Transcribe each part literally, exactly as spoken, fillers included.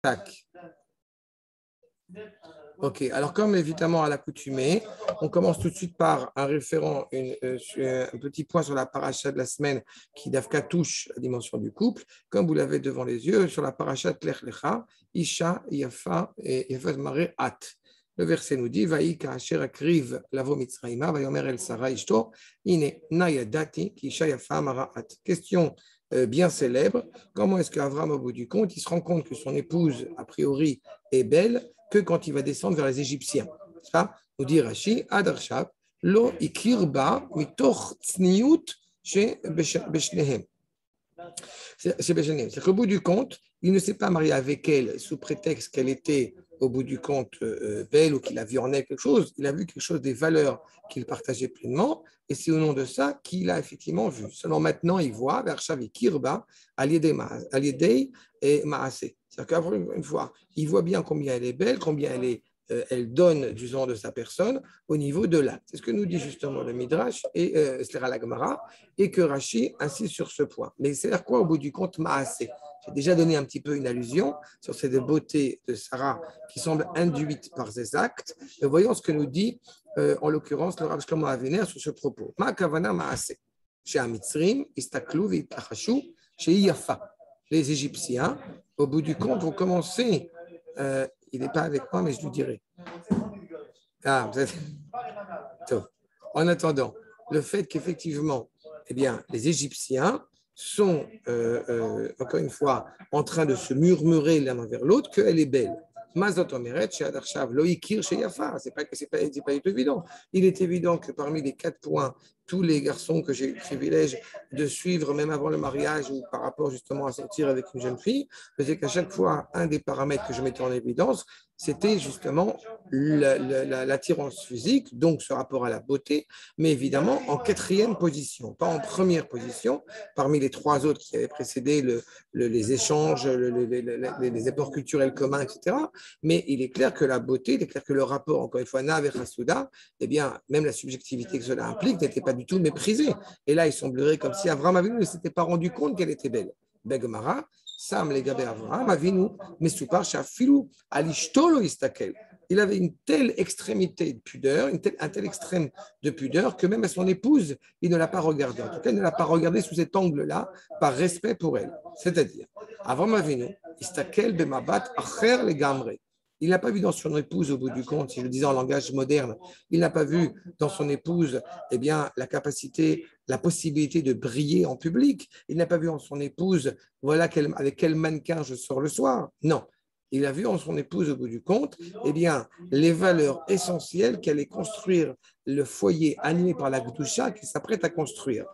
Tac. Ok, alors comme évidemment à l'accoutumée, on commence tout de suite par un référent, une, euh, un petit point sur la paracha de la semaine qui d'Afka touche la dimension du couple, comme vous l'avez devant les yeux, sur la paracha Lech Lecha, Isha, Yafa et Yafat Mare At. Le verset nous dit, Vaï ka'asher akriv lavo mitzraïma, vayomer el Sarah ishto, ine nayadati ki Isha Yafa Mara At. Question euh, bien célèbre, comment est-ce qu'Avram, au bout du compte, il se rend compte que son épouse, a priori, est belle, que quand il va descendre vers les Égyptiens. Ça, nous dit Rashi, Adarshav, lo ikirba mitoch tsniut chez Beshnehem. C'est qu'au bout du compte, il ne s'est pas marié avec elle sous prétexte qu'elle était, au bout du compte, euh, belle ou qu'il a vu en elle quelque chose. Il a vu quelque chose des valeurs qu'il partageait pleinement, et c'est au nom de ça qu'il a effectivement vu. Seulement maintenant, il voit, Vershav et Kirba, Aliedei et Maasé. C'est-à-dire qu'une fois, il voit bien combien elle est belle, combien elle est. Euh, elle donne du sang de sa personne au niveau de l'acte. C'est ce que nous dit justement le Midrash et euh, la Gemara, et que Rashi insiste sur ce point. Mais c'est-à-dire quoi au bout du compte Maasé? J'ai déjà donné un petit peu une allusion sur cette beauté de Sarah qui semble induite par ces actes. Et voyons ce que nous dit euh, en l'occurrence le Rav Shlomo Avener sur ce propos. Ma kavana Maasé. Chez Amitzrim, Istaklu v'Itachashu, chez Yafa. Les Égyptiens, au bout du compte, vont commencer. Euh, il n'est pas avec moi, mais je lui dirai. Ah, vous êtes... En attendant, le fait qu'effectivement, eh bien, les Égyptiens sont, euh, euh, encore une fois, en train de se murmurer l'un envers l'autre qu'elle est belle. Mazot Omeret, chez Adarshav, Loïkir, chez Yafa. Ce n'est pas, c'est pas, c'est pas du tout évident. Il est évident que parmi les quatre points, tous les garçons que j'ai eu le privilège de suivre, même avant le mariage ou par rapport justement à sortir avec une jeune fille, c'est qu'à chaque fois, un des paramètres que je mettais en évidence, c'était justement la, la, la, l'attirance physique, donc ce rapport à la beauté, mais évidemment en quatrième position, pas en première position, parmi les trois autres qui avaient précédé le, le, les échanges, le, le, les, les, les apports culturels communs, et cetera. Mais il est clair que la beauté, il est clair que le rapport, encore une fois, Nav et Hasouda, eh bien, même la subjectivité que cela implique n'était pas du tout méprisée. Et là, il semblerait comme si Avraham Avinu ne s'était pas rendu compte qu'elle était belle. Begmara, Sam les gabé Avraham Avinu, Mesupar Shafilou, Alishtolo Istakel. Il avait une telle extrémité de pudeur, une telle, un tel extrême de pudeur que même à son épouse, il ne l'a pas regardée. En tout cas, il ne l'a pas regardée sous cet angle-là, par respect pour elle. C'est-à-dire, Avraham Avinu, Istakel Bemabat Acher le Gamre. Il n'a pas vu dans son épouse, au bout du compte, si je le disais en langage moderne, il n'a pas vu dans son épouse eh bien, la capacité, la possibilité de briller en public. Il n'a pas vu en son épouse, voilà quel, avec quel mannequin je sors le soir. Non. Il a vu en son épouse, au bout du compte, eh bien, les valeurs essentielles qu'elle allait construire le foyer animé par la Gdusha qu'il s'apprête à construire.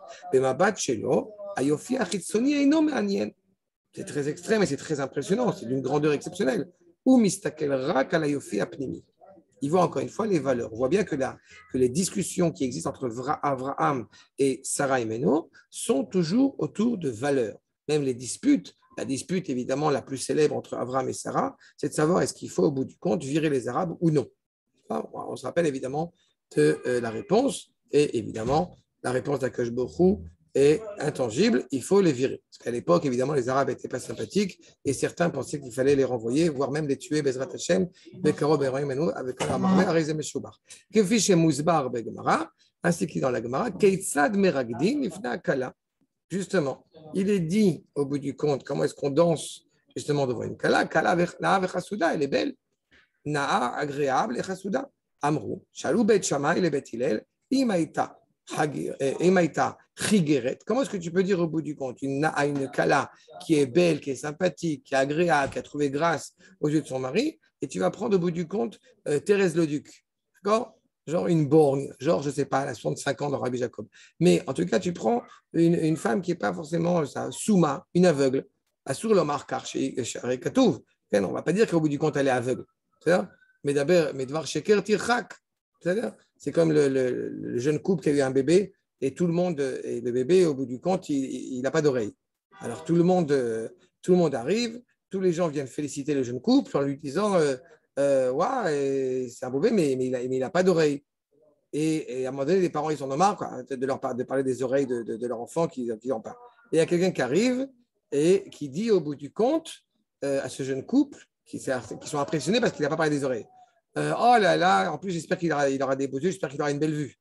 C'est très extrême et c'est très impressionnant, c'est d'une grandeur exceptionnelle. Ou mistakel rak ala yofi apnimi. Il voit encore une fois les valeurs. On voit bien que, la, que les discussions qui existent entre Abraham et Sarah et Méno sont toujours autour de valeurs. Même les disputes, la dispute évidemment la plus célèbre entre Abraham et Sarah, c'est de savoir est-ce qu'il faut au bout du compte virer les Arabes ou non. On se rappelle évidemment de euh, la réponse, et évidemment la réponse d'Akash Borou est intangible, il faut les virer. Parce qu'à l'époque, évidemment, les Arabes n'étaient pas sympathiques et certains pensaient qu'il fallait les renvoyer, voire même les tuer, Bezrat Hashem, Bekaro Beroim Menou, avec la marmée à Rezem Shoubar. Kefish et Mouzbar Begmara, ainsi qu'il dans la Gemara, Keitzad Meragdim, Ifna Kala. Justement, il est dit au bout du compte, comment est-ce qu'on danse justement devant une Kala? Kala Naa Vechasouda, elle est belle. Naa, agréable et Chasouda. Amrou, Shalou Bet Shammai, le Bet Hillel, Imaïta. Comment est-ce que tu peux dire au bout du compte une, à une Kala qui est belle, qui est sympathique, qui est agréable, qui a trouvé grâce aux yeux de son mari, et tu vas prendre au bout du compte euh, Thérèse Leduc, d'accord? Genre une borgne, genre je ne sais pas, elle a soixante-cinq ans dans Rabbi Jacob. Mais en tout cas, tu prends une, une femme qui n'est pas forcément ça, souma, une aveugle, Asur Lomar Karché, Katouv. On ne va pas dire qu'au bout du compte, elle est aveugle. C'est-à-dire, mais d'abord, mais devoir sheker tirchak. C'est-à-dire, c'est comme le, le, le jeune couple qui a eu un bébé et tout le monde, et le bébé, au bout du compte, il n'a pas d'oreille. Alors tout le, monde, tout le monde arrive, tous les gens viennent féliciter le jeune couple en lui disant euh, euh, ouais, c'est un bébé, mais, mais il n'a pas d'oreille. Et, et à un moment donné, les parents, ils en ont marre quoi, de, leur, de parler des oreilles de, de, de leur enfant qui n'en parlent. Et il y a quelqu'un qui arrive et qui dit au bout du compte euh, à ce jeune couple qui, qui sont impressionnés parce qu'il n'a pas parlé des oreilles. Euh, oh là là, en plus, j'espère qu'il aura, il aura des beaux yeux, j'espère qu'il aura une belle vue.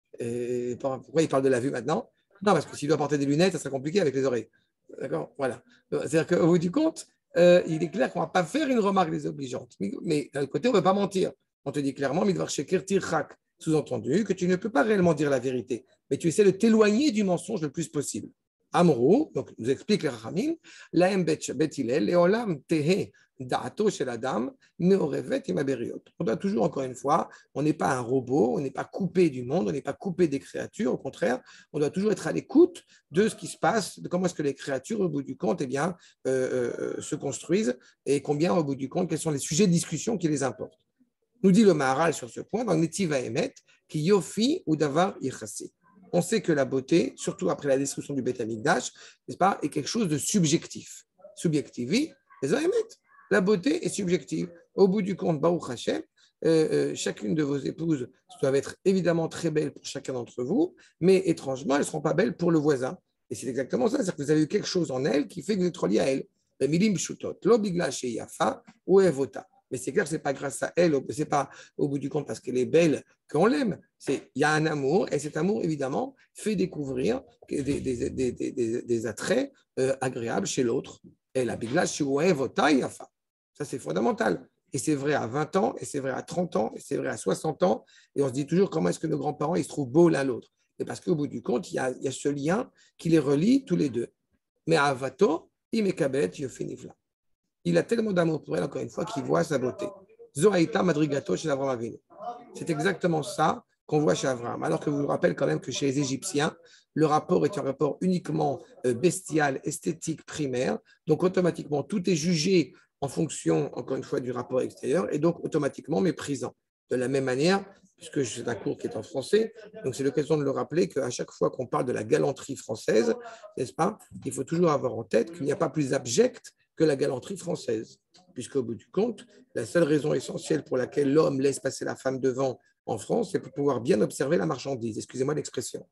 Et pourquoi il parle de la vue maintenant? Non, parce que s'il doit porter des lunettes, ça sera compliqué avec les oreilles. D'accord? Voilà. C'est-à-dire qu'au bout du compte, euh, il est clair qu'on ne va pas faire une remarque désobligeante. Mais, mais d'un côté, on ne peut pas mentir. On te dit clairement, Midvar Sheker Tirchak, sous-entendu que tu ne peux pas réellement dire la vérité, mais tu essaies de t'éloigner du mensonge le plus possible. Amrou, donc nous explique les Rachamim, Laem Bet Hillel, Leolam Tehe Da'ato Shel Adam, Meorevet Imaberiot. On doit toujours, encore une fois, on n'est pas un robot, on n'est pas coupé du monde, on n'est pas coupé des créatures, au contraire, on doit toujours être à l'écoute de ce qui se passe, de comment est-ce que les créatures, au bout du compte, eh bien, euh, euh, se construisent et combien, au bout du compte, quels sont les sujets de discussion qui les importent. Nous dit le Maharal sur ce point dans Netiv Haemet, qui Yofi ou Davar Yichassi. On sait que la beauté, surtout après la destruction du Beth Amikdash, n'est-ce pas, est quelque chose de subjectif. Subjectivi, les Haemet. La beauté est subjective. Au bout du compte, Baruch Hashem, euh, euh, chacune de vos épouses doivent être évidemment très belles pour chacun d'entre vous, mais étrangement, elles ne seront pas belles pour le voisin. Et c'est exactement ça, c'est-à-dire que vous avez eu quelque chose en elle qui fait que vous êtes relié à elle. Milim Shutot, Lobigla She Yafa ou Evota. Mais c'est clair que ce n'est pas grâce à elle, ce n'est pas au bout du compte parce qu'elle est belle qu'on l'aime. Il y a un amour, et cet amour, évidemment, fait découvrir des, des, des, des, des, des attraits euh, agréables chez l'autre. Et la bigla shiwevota yafa. Ça, c'est fondamental. Et c'est vrai à vingt ans, et c'est vrai à trente ans, et c'est vrai à soixante ans. Et on se dit toujours comment est-ce que nos grands-parents ils se trouvent beaux l'un l'autre. Et parce qu'au bout du compte, il y, a, il y a ce lien qui les relie tous les deux. Mais à avato, imekabet yofinifla. Il a tellement d'amour pour elle, encore une fois, qu'il voit sa beauté. Zoraïta madrigato chez Abraham Avinu. C'est exactement ça qu'on voit chez Abraham. Alors que je vous rappelle quand même que chez les Égyptiens, le rapport est un rapport uniquement bestial, esthétique, primaire. Donc automatiquement, tout est jugé en fonction, encore une fois, du rapport extérieur et donc automatiquement méprisant. De la même manière, puisque c'est un cours qui est en français, donc c'est l'occasion de le rappeler qu'à chaque fois qu'on parle de la galanterie française, n'est-ce pas, il faut toujours avoir en tête qu'il n'y a pas plus abject que la galanterie française, puisqu'au bout du compte, la seule raison essentielle pour laquelle l'homme laisse passer la femme devant en France, c'est pour pouvoir bien observer la marchandise. Excusez-moi l'expression.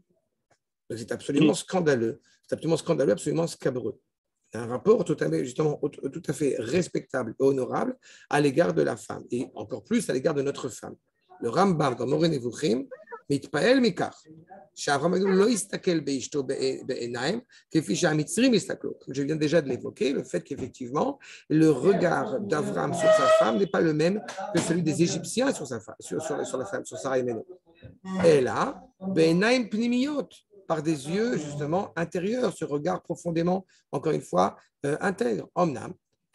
C'est absolument scandaleux, c'est absolument scandaleux, absolument scabreux. Un rapport tout à fait, justement, tout à fait respectable et honorable à l'égard de la femme, et encore plus à l'égard de notre femme. Le Rambam, dans Moreh Nevuchim, מתפעל מכך שאברהם אבינו לא הסתכל באשתו בעיניים כפי שהמצרים הסתכלו. Je viens déjà de l'évoquer, le fait qu'effectivement, le regard d'Abraham sur sa femme n'est pas le même que celui des Égyptiens sur, sa femme, sur, sur, sur la femme, sur Sarah et Ménon. Et là, בעיניים פנימיות, par des yeux justement intérieurs, ce regard profondément, encore une fois, euh, intègre. Omnam,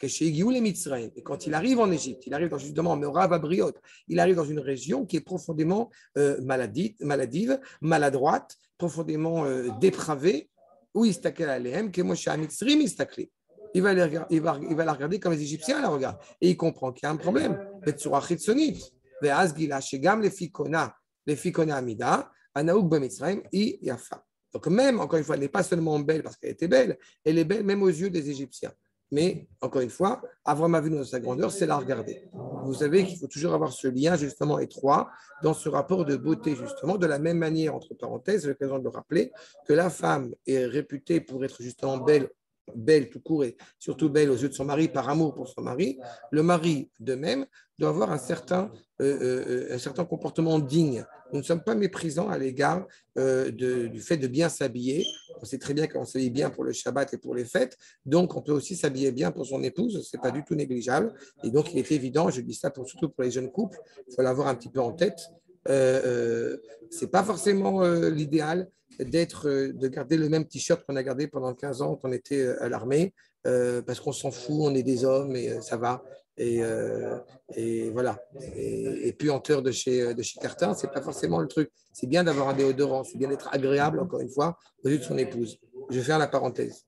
et quand il arrive en Égypte, il arrive dans justement Meorav Abriot, il arrive dans une région qui est profondément euh, maladive, maladive, maladroite, profondément euh, dépravée, où il stakel aléhem, que Moshe Amitzrim il stakelé. Il va, les, il, va, il va la regarder comme les Égyptiens la regardent. Et il comprend qu'il y a un problème. Betsura chitzonit, ve'az gila shegam lefi kona, lefi kona amida, anaouk b'mitzrayim i yafa. Donc même, encore une fois, elle n'est pas seulement belle parce qu'elle était belle, elle est belle même aux yeux des Égyptiens. Mais, encore une fois, Avraham Avinu dans sa grandeur, c'est la regarder. Vous savez qu'il faut toujours avoir ce lien justement étroit dans ce rapport de beauté, justement, de la même manière, entre parenthèses, c'est l'occasion de le rappeler, que la femme est réputée pour être justement belle, belle tout court et surtout belle aux yeux de son mari, par amour pour son mari. Le mari, de même, doit avoir un certain, euh, euh, un certain comportement digne. Nous ne sommes pas méprisants à l'égard euh, de, du fait de bien s'habiller. On sait très bien qu'on s'habille bien pour le Shabbat et pour les fêtes, donc on peut aussi s'habiller bien pour son épouse, ce n'est pas du tout négligeable. Et donc il est évident, je dis ça pour, surtout pour les jeunes couples, il faut l'avoir un petit peu en tête. Euh, euh, ce n'est pas forcément euh, l'idéal d'être, euh, de garder le même t-shirt qu'on a gardé pendant quinze ans quand on était à l'armée, euh, parce qu'on s'en fout, on est des hommes et euh, ça va. Et, euh, et voilà. Et, et puanteur de chez, de chez Cartin, ce n'est pas forcément le truc. C'est bien d'avoir un déodorant, c'est bien d'être agréable, encore une fois, aux yeux de son épouse. Je vais faire la parenthèse.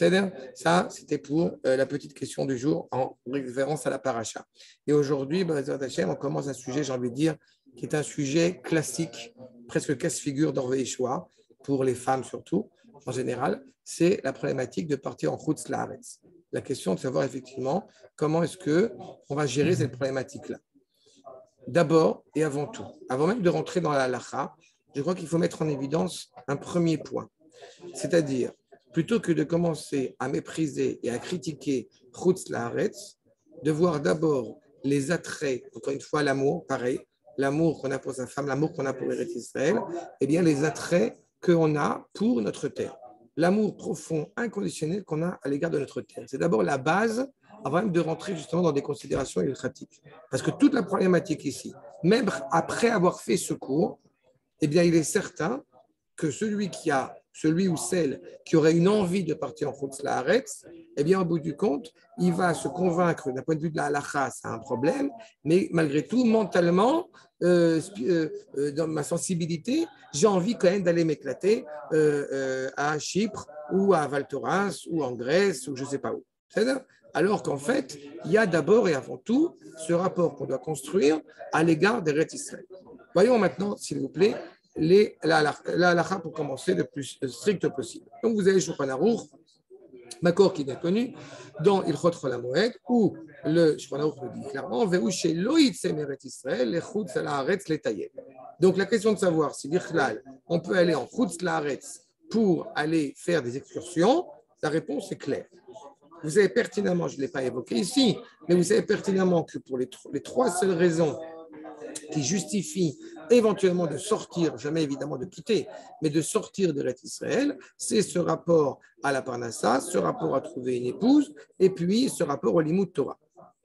Ça, c'était pour euh, la petite question du jour en référence à la paracha. Et aujourd'hui, on commence un sujet, j'ai envie de dire, qui est un sujet classique, presque casse-figure d'Orvé et Shoah, pour les femmes surtout, en général, c'est la problématique de partir en Chutz Laaretz. La question de savoir effectivement comment est-ce qu'on va gérer cette problématique-là. D'abord et avant tout, avant même de rentrer dans la halakha, je crois qu'il faut mettre en évidence un premier point. C'est-à-dire, plutôt que de commencer à mépriser et à critiquer Chutz Laaretz, de voir d'abord les attraits, encore une fois l'amour, pareil, l'amour qu'on a pour sa femme, l'amour qu'on a pour Eretz Israël, eh bien les attraits qu'on a pour notre terre. L'amour profond, inconditionnel qu'on a à l'égard de notre terre. C'est d'abord la base avant même de rentrer justement dans des considérations illustratives. Parce que toute la problématique ici, même après avoir fait ce cours, eh bien il est certain que celui qui a, celui ou celle qui aurait une envie de partir en Chutz La'aretz, eh bien, au bout du compte, il va se convaincre d'un point de vue de la halakha, c'est un problème, mais malgré tout, mentalement, euh, euh, dans ma sensibilité, j'ai envie quand même d'aller m'éclater euh, euh, à Chypre ou à Val Thorens ou en Grèce ou je ne sais pas où. C'est-à-dire, alors qu'en fait, il y a d'abord et avant tout ce rapport qu'on doit construire à l'égard des Eretz Israël. Voyons maintenant, s'il vous plaît, les, la, la, la halakha pour commencer le plus strict possible. Donc vous avez Shulchan Aruch, Makor qui est connu, dans Ilchot Chol HaMoed, où le Shulchan Aruch le dit clairement, Ve'u shelo yitzeh me'eretz Israël lechutz la'aretz letayeb. Donc la question de savoir si Bichlal, on peut aller en chutz la'aretz pour aller faire des excursions, la réponse est claire. Vous savez pertinemment, je ne l'ai pas évoqué ici, mais vous savez pertinemment que pour les, les trois seules raisons qui justifie éventuellement de sortir, jamais évidemment de quitter, mais de sortir de l'Eretz Israël, c'est ce rapport à la Parnassa, ce rapport à trouver une épouse, et puis ce rapport au Limud Torah.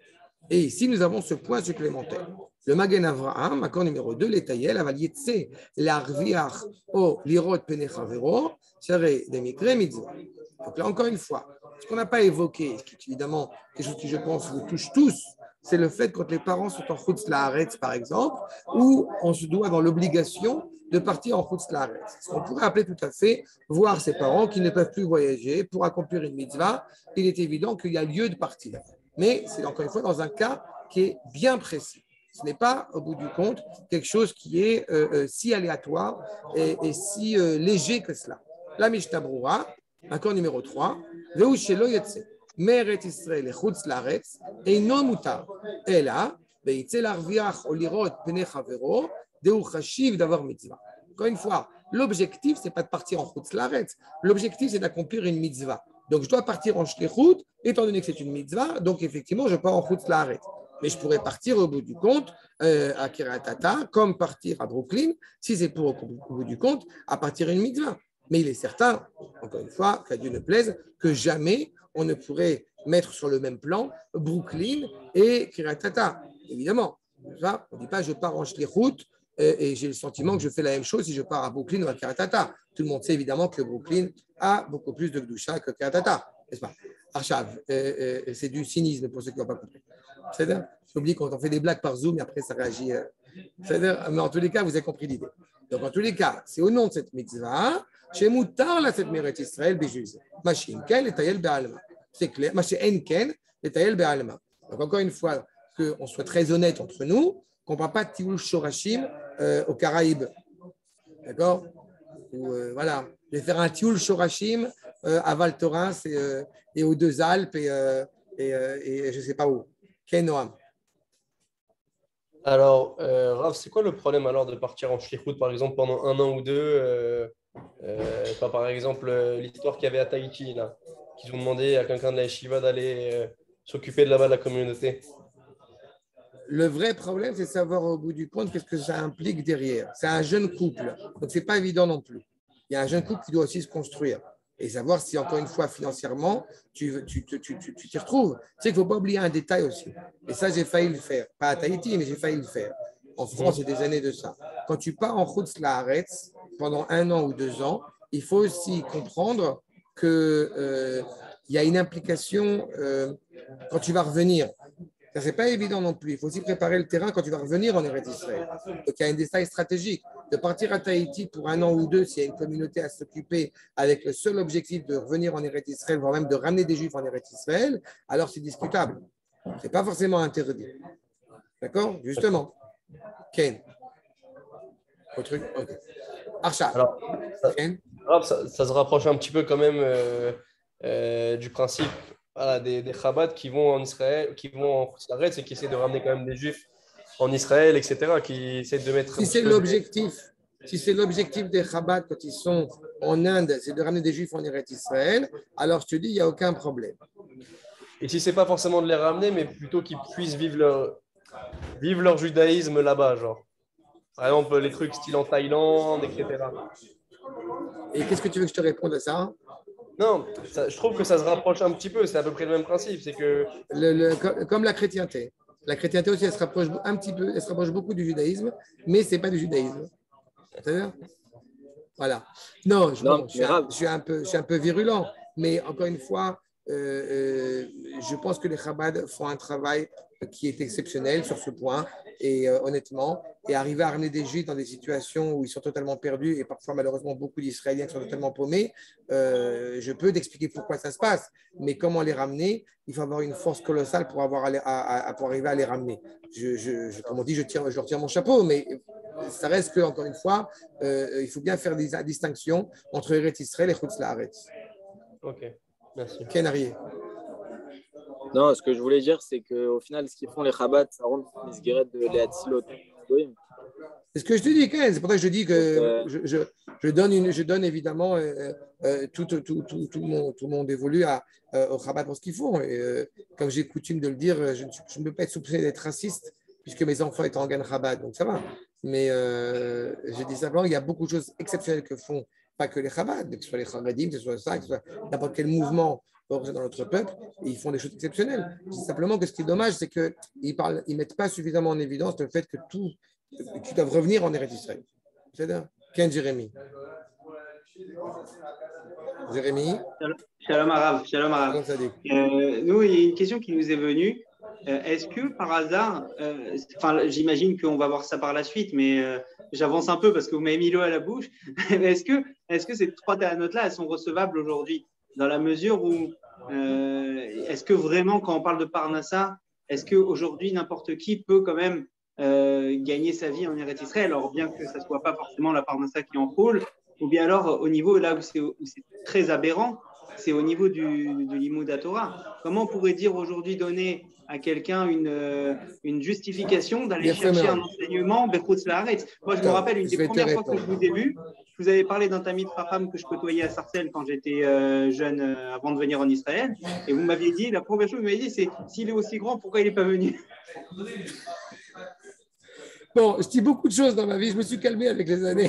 Et ici, nous avons ce point supplémentaire. Le Magen Avraham, accord numéro deux, l'Etayel, aval yetse l'arviach o lirot penechavero, serait des mikre mitzvah. Donc là, encore une fois, ce qu'on n'a pas évoqué, ce qui est évidemment quelque chose qui, je pense, vous touche tous, c'est le fait quand les parents sont en Chutz La'aretz, par exemple, où on se doit dans l'obligation de partir en Chutz La'aretz. Ce qu'on pourrait appeler tout à fait voir ses parents qui ne peuvent plus voyager pour accomplir une mitzvah, il est évident qu'il y a lieu de partir. Mais c'est encore une fois dans un cas qui est bien précis. Ce n'est pas, au bout du compte, quelque chose qui est euh, euh, si aléatoire et, et si euh, léger que cela. La Mishnah Brura, accord numéro trois, Ve'u shelo yetse. Meret Israël et Chutz La'aretz eino mutar. Ela ve'yitze l'arviach o lirot penei chavero deu chashiv d'avoir mitzvah. Encore une fois, l'objectif, ce n'est pas de partir en Chutz La'aretz. L'objectif, c'est d'accomplir une mitzvah. Donc, je dois partir en shlichut, étant donné que c'est une mitzvah, donc effectivement, je pars en Chutz La'aretz. Mais je pourrais partir au bout du compte euh, à Kiryat Ata, comme partir à Brooklyn, si c'est pour au bout du compte, à partir une mitzvah. Mais il est certain, encore une fois, qu'à Dieu ne plaise, que jamais on ne pourrait mettre sur le même plan Brooklyn et Kiryat Ata. Évidemment, on ne dit pas je pars en shlichut et j'ai le sentiment que je fais la même chose si je pars à Brooklyn ou à Kiryat Ata. Tout le monde sait évidemment que Brooklyn a beaucoup plus de Gdusha que Kiryat Ata, n'est-ce pas? Archav, euh, euh, c'est du cynisme pour ceux qui n'ont pas compris. C'est-à-dire, j'oublie quand on fait des blagues par Zoom et après ça réagit. Euh, c'est-à-dire, mais en tous les cas, vous avez compris l'idée. Donc, en tous les cas, c'est au nom de cette mitzvah, chez Moutar, la cette mérite Israël, Béjuz. Machin Ken, et Tayel Be'alma. C'est clair. Machin Enken, et Tayel Be'alma. Donc, encore une fois, qu'on soit très honnête entre nous, qu'on ne parle pas de Tioul Shorashim euh, aux Caraïbes. D'accord? Ou, euh, voilà. Je vais faire un Tioul Shorashim euh, à Val Thorens et, euh, et aux deux Alpes et, euh, et, euh, et je ne sais pas où. Ken Noam. Alors, euh, Rav, c'est quoi le problème alors de partir en shlichut, par exemple, pendant un an ou deux euh, euh, pas, par exemple, euh, l'histoire qu'il y avait à Tahiti, là, qu'ils ont demandé à quelqu'un de la yeshiva d'aller euh, s'occuper de là-bas de la communauté. Le vrai problème, c'est de savoir au bout du compte qu'est-ce que ça implique derrière. C'est un jeune couple, donc ce n'est pas évident non plus. Il y a un jeune couple qui doit aussi se construire et savoir si, encore une fois, financièrement, tu tu, tu, tu, tu, tu t'y retrouves. Tu sais qu'il ne faut pas oublier un détail aussi. Et ça, j'ai failli le faire. Pas à Tahiti, mais j'ai failli le faire. En France, il y a des années de ça. Quand tu pars en Chutz La'aretz pendant un an ou deux ans, il faut aussi comprendre qu'il euh, y a une implication euh, quand tu vas revenir. Ça, c'est pas évident non plus. Il faut aussi préparer le terrain quand tu vas revenir en Eretz Israël. Donc, il y a un détail stratégique. De partir à Tahiti pour un an ou deux, s'il y a une communauté à s'occuper avec le seul objectif de revenir en Eretz Israël, voire même de ramener des Juifs en Eretz Israël, alors c'est discutable. Ce n'est pas forcément interdit. D'accord? Justement. Ken. Autre truc? Ok. Archa. Alors, ça, Ken. Rav, ça, ça se rapproche un petit peu quand même euh, euh, du principe voilà, des, des Chabad qui vont en Israël, qui vont en Chutz et qui essaient de ramener quand même des Juifs en Israël, et cetera, qui essaient de mettre un Si petit c'est peu... l'objectif, si c'est l'objectif des Chabad quand ils sont en Inde, c'est de ramener des Juifs en Eretz Israël, alors je te dis, il n'y a aucun problème. Et si c'est pas forcément de les ramener, mais plutôt qu'ils puissent vivre leur, vivre leur judaïsme là-bas, genre. Par exemple, les trucs style en Thaïlande, et cetera. Et qu'est-ce que tu veux que je te réponde à ça? Non, ça, je trouve que ça se rapproche un petit peu. C'est à peu près le même principe. C'est que Le- le- co- comme la chrétienté. La chrétienté aussi, elle se rapproche un petit peu, elle se rapproche beaucoup du judaïsme, mais c'est pas du judaïsme. C'est-à-dire voilà. Non, je, Non, bon, je, suis mais un, Rav, je suis un peu, je suis un peu virulent, mais encore une fois, euh, euh, je pense que les Chabad font un travail qui est exceptionnel sur ce point, et euh, honnêtement, et arriver à ramener des Juifs dans des situations où ils sont totalement perdus, et parfois malheureusement beaucoup d'Israéliens qui sont totalement paumés, euh, je peux t'expliquer pourquoi ça se passe, mais comment les ramener, il faut avoir une force colossale pour, avoir à, les- à- à- à- pour arriver à les ramener. Je, je, je- comme on dit, je, tire, je leur tire mon chapeau, mais ça reste que, encore une fois, euh, il faut bien faire des distinctions entre Eretz Israël et Chutz La'aretz. Ok, merci. Ken Arié. non, ce que je voulais dire, c'est qu'au final, ce qu'ils font les Chabad, ça rentre dans les guérettes de Léatzilot. C'est ce que je te dis, Ken. C'est pour ça que je dis que Euh, je, je, je donne, une, je donne évidemment euh, euh, tout, tout, tout, tout, tout mon, tout mon dévolu à, euh, au Chabad pour ce qu'ils font. Et, euh, comme j'ai coutume de le dire, je ne je ne peux pas être soupçonné d'être raciste puisque mes enfants étaient en Gan Chabad, donc ça va. Mais euh, je dis simplement, il y a beaucoup de choses exceptionnelles que font pas que les Chabad, que ce soit les Chabadim, que ce soit ça, que ce soit n'importe quel mouvement dans notre peuple, et ils font des choses exceptionnelles. Je dis simplement que ce qui est dommage, c'est qu'ils ne ils mettent pas suffisamment en évidence le fait que tout, tu dois revenir en Eretz Israël. C'est-à-dire, Ken Jérémy. Jérémy, Shalom Arav, Shalom Arav. comment ça dit? Euh, nous, il y a une question qui nous est venue. Euh, est-ce que par hasard, euh, enfin, j'imagine qu'on va voir ça par la suite, mais euh, j'avance un peu parce que vous m'avez mis l'eau à la bouche. est-ce que, est-ce que ces trois notes-là, elles sont recevables aujourd'hui, dans la mesure où, euh, est-ce que vraiment, quand on parle de Parnassa, est-ce qu'aujourd'hui, n'importe qui peut quand même euh, gagner sa vie en Eretz Israël, alors bien que ça ne soit pas forcément la Parnassa qui en roule, ou bien alors au niveau là où c'est, où c'est très aberrant, c'est au niveau du, du Limoud Torah. Comment on pourrait dire aujourd'hui donner à quelqu'un une, une justification d'aller Bien fait, chercher un Meron. enseignement Bechutz Laaretz? Moi, je me Attends, rappelle une je des vais te premières fois que je répondre. vous ai vu, je vous avais parlé d'un Tamid Chacham que je côtoyais à Sarcelles quand j'étais euh, jeune euh, avant de venir en Israël. Et vous m'aviez dit, la première chose que vous m'avez dit, c'est s'il est aussi grand, pourquoi il n'est pas venu? Bon, je dis beaucoup de choses dans ma vie, je me suis calmé avec les années.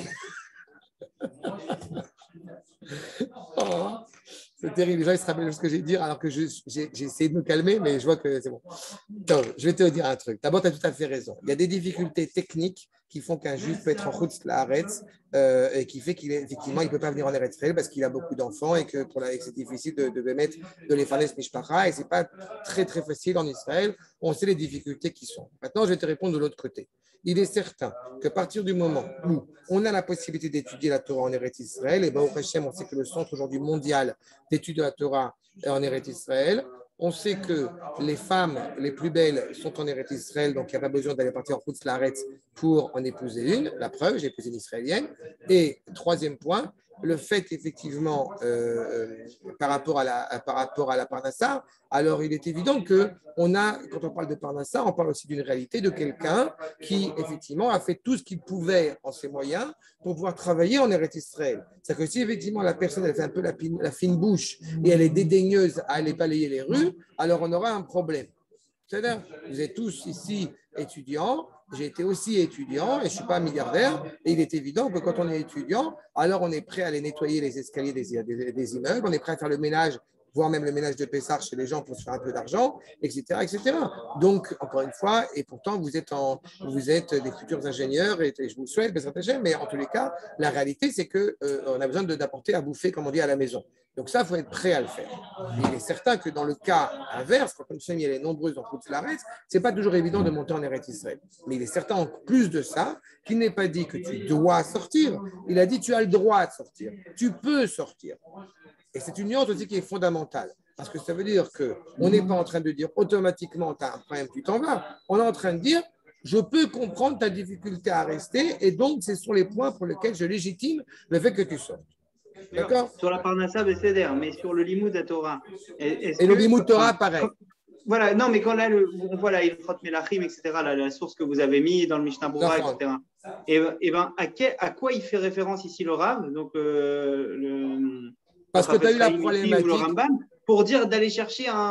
Oh, c'est terrible, les gens ils se rappellent de ce que j'ai dit alors que je- j'ai j'ai essayé de me calmer, mais je vois que c'est bon. Donc, je vais te dire un truc. D'abord, tu as tout à fait raison. Il y a des difficultés techniques qui font qu'un juif peut être en Chutz La'aretz euh, et qui fait qu'il est effectivement il ne peut pas venir en Eretz Israël parce qu'il a beaucoup d'enfants et que pour la, et que c'est difficile de, de les mettre de les faire mishpacha et c'est pas très très facile en Israël. On sait les difficultés qui sont. Maintenant, je vais te répondre de l'autre côté. Il est certain qu'à partir du moment où on a la possibilité d'étudier la Torah en Eretz Israël, et ben au Hashem, on sait que le centre aujourd'hui mondial d'études de la Torah est en Eretz Israël. On sait que les femmes les plus belles sont en Eretz Israël, donc il n'y a pas besoin d'aller partir en Chutz La'aretz pour en épouser une. La preuve, j'ai épousé une israélienne. Et troisième point, le fait effectivement euh, par rapport à la par rapport à la Parnassa, alors il est évident que on a, quand on parle de Parnassa, on parle aussi d'une réalité de quelqu'un qui effectivement a fait tout ce qu'il pouvait en ses moyens pour pouvoir travailler en Eretz Israël. C'est-à-dire que si effectivement la personne elle fait un peu la, pine, la fine bouche et elle est dédaigneuse à aller balayer les rues, alors on aura un problème. C'est-à-dire, vous êtes tous ici étudiants, j'ai été aussi étudiant et je ne suis pas milliardaire. Et il est évident que quand on est étudiant, alors on est prêt à aller nettoyer les escaliers des, des, des immeubles, on est prêt à faire le ménage, voire même le ménage de Pessah chez les gens pour se faire un peu d'argent, et cetera, et cetera. Donc, encore une fois, et pourtant, vous êtes, en, vous êtes des futurs ingénieurs, et, et je vous le souhaite, mais en tous les cas, la réalité, c'est qu'on euh, a besoin d'apporter à bouffer, comme on dit, à la maison. Donc ça, il faut être prêt à le faire. Il est certain que dans le cas inverse, quand une famille est nombreuse en Chutz La'aretz, ce n'est pas toujours évident de monter en Eretz Israël. Mais il est certain, en plus de ça, qu'il n'est pas dit que tu dois sortir. Il a dit tu as le droit de sortir. Tu peux sortir. Et c'est une nuance aussi qui est fondamentale. Parce que ça veut dire qu'on n'est pas en train de dire automatiquement tu as un problème, tu t'en vas. On est en train de dire je peux comprendre ta difficulté à rester et donc ce sont les points pour lesquels je légitime le fait que tu sortes. D'accord. Sur la Parnassa, Besséder, mais sur le Limoud à Torah. Est-ce et le que, Limoud Torah, enfin, pareil. Quand, voilà, non, mais quand là, le, on voit la Ilchot Melachim, et cetera, la, la source que vous avez mis dans le Mishnah Berurah, et cetera. Et, et ben, à, quel, à quoi il fait référence ici le Rav, donc euh, le, parce que tu as eu la problématique. Le Rambam, pour dire d'aller chercher un,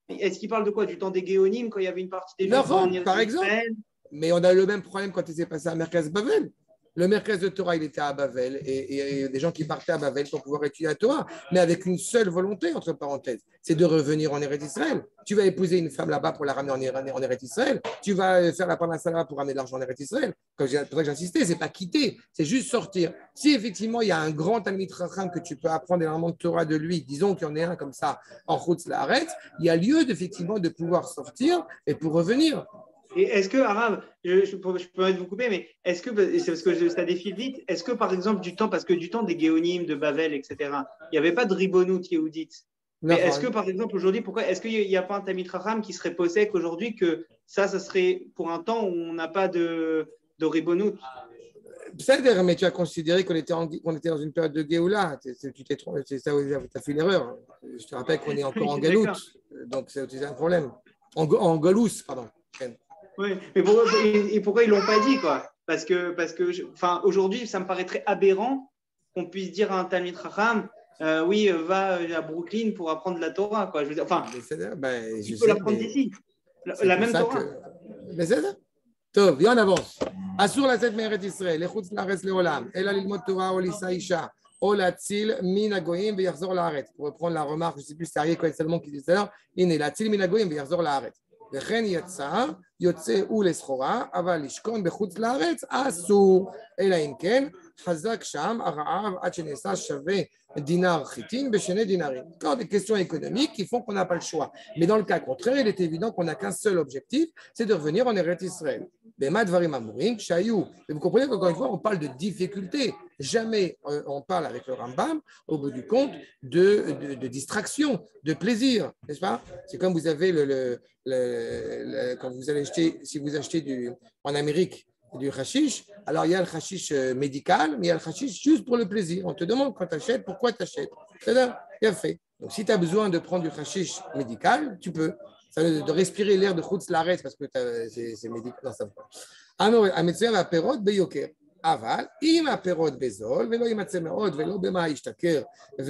Est-ce qu'il parle de quoi? Du temps des Géonim, quand il y avait une partie des Juifs Non, en par exemple. Israël? Mais on a le même problème quand il s'est passé à Merkaz Bavel. Le Merkaz de Torah, il était à Bavel et, et, et des gens qui partaient à Bavel pour pouvoir étudier la Torah, mais avec une seule volonté, entre parenthèses, c'est de revenir en Eretz Israël. Tu vas épouser une femme là-bas pour la ramener en, en Eretz Israël. Tu vas faire la parnassa là-bas pour ramener de l'argent en Eretz Israël. C'est pour ça que j'insistais, c'est pas quitter, c'est juste sortir. Si effectivement il y a un grand Talmid Chacham que tu peux apprendre énormément de Torah de lui, disons qu'il y en ait un comme ça en Chutz La'aretz, il y a lieu effectivement de pouvoir sortir et pour revenir. Et est-ce que, Arabe, je, je, peux, je peux vous couper, mais est-ce que, c'est parce que je, ça défile vite, est-ce que par exemple du temps, parce que du temps des Géonim, de Bavel, et cetera, il n'y avait pas de Ribonout Yehudit. Mais Non, est-ce que par exemple aujourd'hui, pourquoi est-ce qu'il n'y a pas un Talmid Chacham qui serait possèque aujourd'hui que ça, ça serait pour un temps où on n'a pas de, de Ribonout? C'est-à-dire, mais tu as considéré qu'on était, en, qu'on était dans une période de Géoula. C'est, c'est, tu t'es trompé, c'est ça où tu as fait l'erreur. Je te rappelle qu'on est encore en Galoute, donc c'est, c'est un problème. En, en Galous, pardon. Oui, mais pour, et pourquoi ils ne l'ont pas dit, quoi? Parce que, parce que je, enfin, aujourd'hui, ça me paraîtrait aberrant qu'on puisse dire à un Talmid Chacham, euh, oui, va à Brooklyn pour apprendre la Torah, quoi. Je veux dire, enfin, ben, tu peux l'apprendre d'ici, la, la même Torah. Que... Mais c'est ça. Tov, viens, on avance. Assur la set meret Israël, lechutz laaretz leolam, ela lilmod Torah o lisa isha, o latzil min hagoyim veyachzor laaretz. Pour reprendre la remarque, je ne sais plus si c'est Arié Cohen Salomon qui dit ça, il est latzil min hagoyim veyachzor laaretz. וכן יצא, יוצא הוא לסחורה, אבל לשכון בחוץ לארץ אסור, אלא אם כן חזק שם הרעב עד שנעשה שווה דינר חיטין בשני דינרים. Encore des questions économiques qui font qu'on n'a pas le choix. Mais dans le cas contraire, il est évident qu'on n'a qu'un seul objectif, c'est de revenir en Eretz Israël. במה דברים אמורים? כשהיו, et vous comprenez qu'encore une fois, on parle de difficulté. Jamais euh, on parle avec le Rambam, au bout du compte, de, de, de distraction, de plaisir, n'est-ce pas? C'est comme vous avez le, le, le, le quand vous allez acheter, si vous achetez du, en Amérique du hashish, alors il y a le hashish médical, mais il y a le hashish juste pour le plaisir. On te demande quand tu achètes, pourquoi tu achètes. C'est-à-dire, il a fait. Donc si tu as besoin de prendre du hashish médical, tu peux. Ça veut dire de respirer l'air de Chutz Laaretz parce que c'est, c'est médical. Non, ça va pas. המצוין והפירות ביוקר, אבל אם הפירות בזול ולא יימצא מאוד ולא במה ישתכר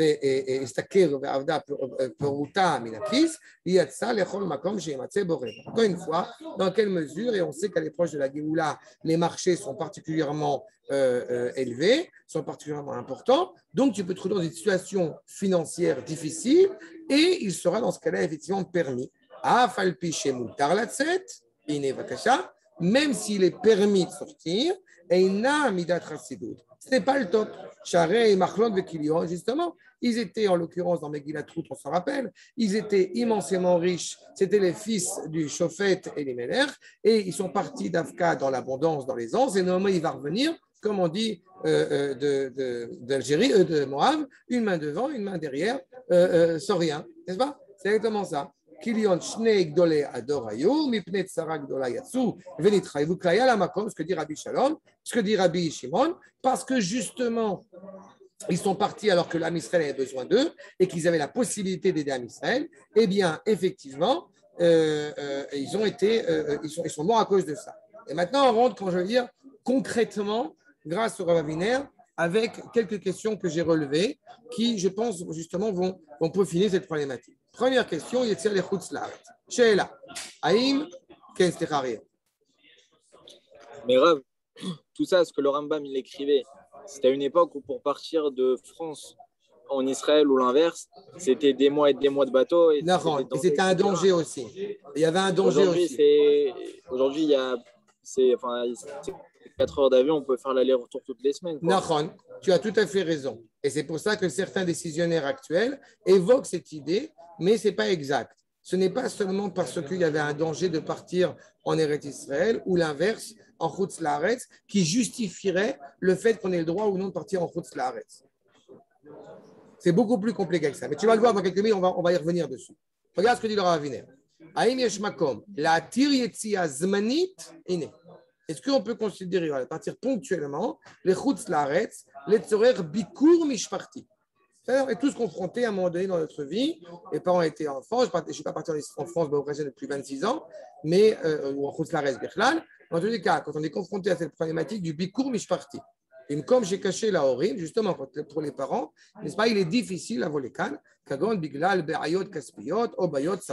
והשתכר ועבדה פירוטה מן הכיס, היא יצאה לכל מקום שימצא בו רווח. Encore une fois, dans quelle mesure, et on sait qu'à l'approche de la Géoula, les marchés sont particulièrement euh, euh, élevés, sont particulièrement importants, donc tu peux te trouver dans une situation financière difficile et il sera dans ce cas-là effectivement permis. אף על פי שמותר לצאת, הנה בבקשה, même s'il est permis de sortir, אינה מידת חסידות. Ce n'est pas le top. Charé, Machlon, Vekilion, justement, ils étaient en l'occurrence dans Megillat Ruth, on s'en rappelle, ils étaient immensément riches, c'était les fils du Shofet et les Meler, et ils sont partis d'Afka dans l'abondance, dans l'aisance, et normalement il va revenir, comme on dit, euh, de, de, d'Algérie, euh, de Moab, une main devant, une main derrière, euh, euh, sans rien, n'est-ce pas? C'est exactement ça. Kilion Shnei Gdolei Ador Hayu, Mipnei Tzara Gdola Yatsu, Venitchayevu Klaya Lamakom, ce que dit Rabbi Shalom, ce que dit Rabbi Shimon, parce que justement, ils sont partis alors que l'Am Israël avait besoin d'eux et qu'ils avaient la possibilité d'aider l'Am Israël, eh bien, effectivement, euh, euh, ils ont été, euh, ils sont, ils sont morts à cause de ça. Et maintenant, on rentre, quand je veux dire, concrètement, grâce au Rav Aviner, avec quelques questions que j'ai relevées, qui, je pense, justement, vont, vont peaufiner cette problématique. Première question, Yetzir le Chutz Laaretz. Sheila, Haïm, Ken Stechari. Mais Rav, tout ça, ce que le Rambam il écrivait, c'était à une époque où pour partir de France en Israël ou l'inverse, c'était des mois et des mois de bateau. Et non, c'était, et c'était un danger aussi. Il y avait un danger aujourd'hui, aussi. C'est, aujourd'hui, il y a c'est, enfin, c'est quatre heures d'avion, on peut faire l'aller-retour toutes les semaines. Non, tu as tout à fait raison. Et c'est pour ça que certains décisionnaires actuels évoquent cette idée, mais ce n'est pas exact. Ce n'est pas seulement parce qu'il y avait un danger de partir en Eretz Israël ou l'inverse, en Chutz Laaretz, qui justifierait le fait qu'on ait le droit ou non de partir en Chutz Laaretz. C'est beaucoup plus compliqué que ça. Mais tu vas le voir dans quelques minutes, on va, on va y revenir dessus. Regarde ce que dit le Rav Aviner. Haïm yesh makom, la'atir yetzia zmanit, ine. Est-ce qu'on peut considérer, voilà, partir ponctuellement, les Chutz Laaretz, les tzorer bikur mishparti? C'est-à-dire, est tous confrontés à un moment donné dans notre vie. Les parents étaient enfants, je ne suis pas parti en France au Brésil depuis vingt-six ans, mais, euh, ou en Chutz Laaretz Bichlal. Dans tous les cas, quand on est confronté à cette problématique du bikur mishparti, et comme j'ai caché la horim, justement, pour les parents, n'est-ce pas, il est difficile à voler calme, kagon biglal be'ayot kaspiyot, obayot safa.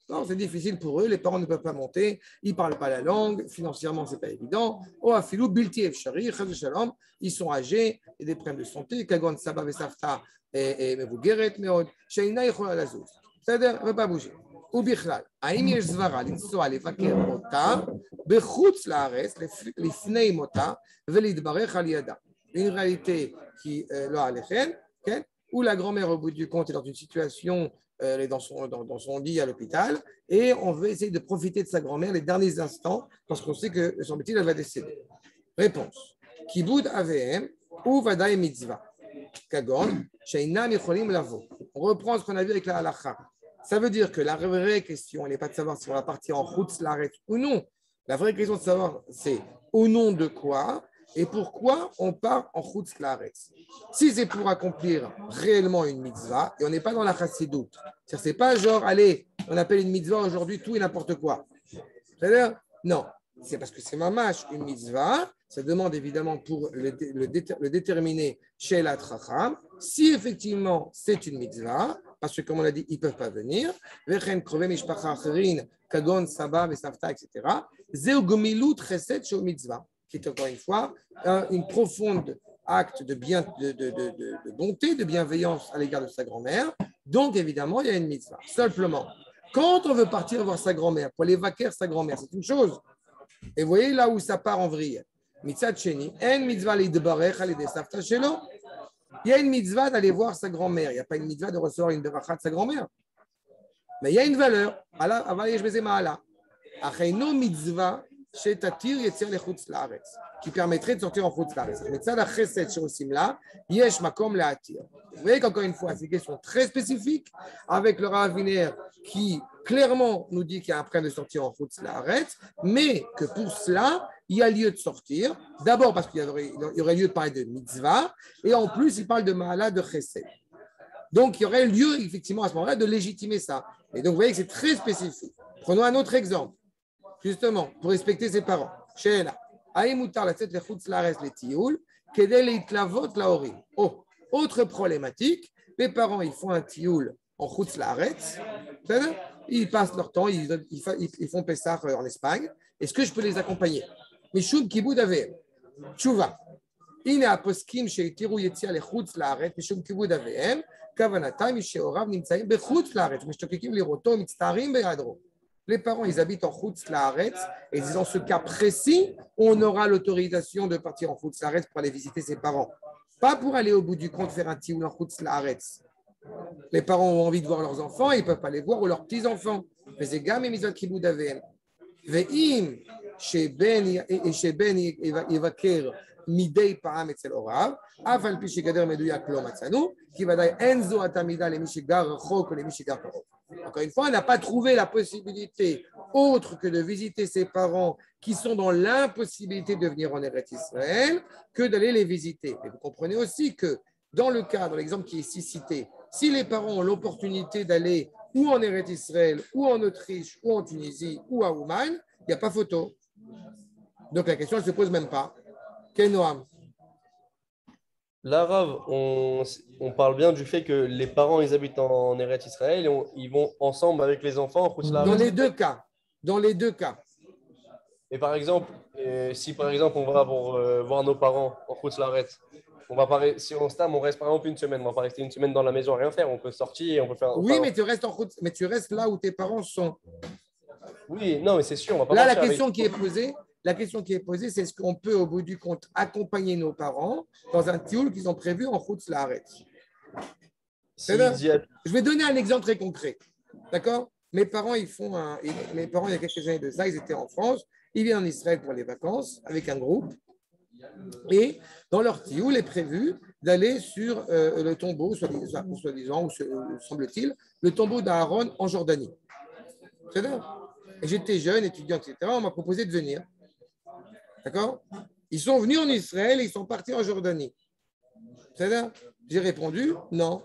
Non, c'est difficile pour eux, les parents ne peuvent pas monter, ils ne parlent pas la langue, financièrement, ce n'est pas évident. Oh, afilou, bilti efshari, chas shalom, ils sont âgés, il y a des problèmes de santé, kagon saba vesafta et מבוגרת מאוד, שאינה יכולה לזוז. בסדר? ne peut pas bouger. ובכלל, האם יש סברה לנסוע לבקר אותה בחוץ לארץ לפני מותה ולהתברך על ידה? Une réalité qui euh, לא עליכם, כן? Où la grand-mère, au bout du compte, est dans une situation, euh, elle est dans son, dans, dans son lit à l'hôpital, et on veut essayer de profiter de sa grand-mère les derniers instants, parce qu'on sait que, semble-t-il, elle va décéder. Réponse. Kiboud Avehem ou Vadaï Mitzvah. Kagon, Sheinam Yecholim Lavo. On reprend ce qu'on a vu avec la halakha. Ça veut dire que la vraie question, elle n'est pas de savoir si on va partir en Chutz Laaretz ou non. La vraie question de savoir, c'est au nom de quoi et pourquoi on part en Chutz Laaretz. Si c'est pour accomplir réellement une mitzvah, et on n'est pas dans la chassidoute, c'est-à-dire c'est pas genre, allez, on appelle une mitzvah aujourd'hui tout et n'importe quoi. C'est-à-dire, non, c'est parce que c'est mamash une mitzvah, ça demande évidemment pour le, le, le déterminer chez la Tracham, si effectivement c'est une mitzvah, parce que comme on l'a dit, ils ne peuvent pas venir, Vechen Krove Mishpacha Acherin, Kagon, Saba, Vesafta, et cetera, Zeu Gomilut Chesed Shel Mitzvah, qui est encore une fois un une profonde acte de, bien, de, de, de, de, de bonté, de bienveillance à l'égard de sa grand-mère. Donc, évidemment, il y a une mitzvah. Simplement, quand on veut partir voir sa grand-mère, pour aller vaquer sa grand-mère, c'est une chose. Et vous voyez là où ça part en vrille. Mitzvah Sheni, en mitzvah l'idbarech al yedei savta shelo. Il y a une mitzvah d'aller voir sa grand-mère. Il n'y a pas une mitzvah de recevoir une beracha de sa grand-mère. Mais il y a une valeur. Mitzvah qui permettrait de sortir en Chutz Laaretz. Vous voyez qu'encore une fois, c'est une question très spécifique avec le Rav Winer qui clairement nous dit qu'il y a un problème de sortir en Chutz Laaretz, mais que pour cela, il y a lieu de sortir. D'abord parce qu'il y aurait, il y aurait lieu de parler de mitzvah, et en plus, il parle de mahala de chesed. Donc, il y aurait lieu, effectivement, à ce moment-là, de légitimer ça. Et donc, vous voyez que c'est très spécifique. Prenons un autre exemple. Justement, pour respecter ses parents. Sheela. Aïmoutar la tête le chutz laaretz le tioul, kedel itlavot laorim. Oh, autre problématique. Les parents, ils font un tioul en chutz laaretz. Ils passent leur temps, ils, ils, ils font Pessah en Espagne. Est-ce que je peux les accompagner? Mishum kibud avehem. Tshuva. Ine aposkim sheitiru yetzia le chutz laaretz mishum kibud avehem. Kavanatam misheorav nimtzaim bechutz laaretz. Mishtokekim liroto mitztarim beyadro. Les parents, ils habitent en Chutz Laaretz, et dans ce cas précis, on aura l'autorisation de partir en Chutz Laaretz pour aller visiter ses parents. Pas pour aller au bout du compte faire un tioul en Chutz Laaretz. Les parents ont envie de voir leurs enfants, ils ne peuvent pas les voir, ou leurs petits-enfants. Mais c'est gam et mizot kibud avehem. Ve'im sheben yivaker midei pa'am etzel orav, af al pi shegader meduyak lo matzanu, ki vadaï enzo atamida le mi shegar rachok ou le mi shegar karov. Encore une fois, on n'a pas trouvé la possibilité autre que de visiter ses parents qui sont dans l'impossibilité de venir en Eretz Israël que d'aller les visiter. Mais vous comprenez aussi que dans le cas, dans l'exemple qui est ici cité, si les parents ont l'opportunité d'aller ou en Eretz Israël, ou en Autriche, ou en Tunisie, ou à Ouman, il n'y a pas photo. Donc la question ne se pose même pas. Quel Noam? Là, Rav, on, on parle bien du fait que les parents, ils habitent en, en Eretz Israël et on, ils vont ensemble avec les enfants en Chutz Laaretz. Dans les deux cas. Dans les deux cas. Et par exemple, euh, si par exemple on va pour euh, voir nos parents en Chutz Laaretz, on va pas, si on stam, on reste par exemple une semaine, on va pas rester une semaine dans la maison à rien faire, on peut sortir, on peut faire. Oui, mais tu restes en Chutz, mais tu restes là où tes parents sont. Oui, non, mais c'est sûr, on va pas. Là, la question avec... qui est posée. La question qui est posée, c'est est-ce qu'on peut, au bout du compte, accompagner nos parents dans un tioul qu'ils ont prévu en Chutz Laaretz? Si a... Je vais donner un exemple très concret. D'accord? Mes parents, ils font un... Mes parents, il y a quelques années de ça, ils étaient en France. Ils viennent en Israël pour les vacances avec un groupe. Et dans leur tioul, il est prévu d'aller sur euh, le tombeau, soi-disant, ou semble-t-il, le tombeau d'Aaron en Jordanie. C'est vrai? Et j'étais jeune, étudiant, et cetera. On m'a proposé de venir. D'accord? Ils sont venus en Israël et ils sont partis en Jordanie. C'est ça? J'ai répondu non.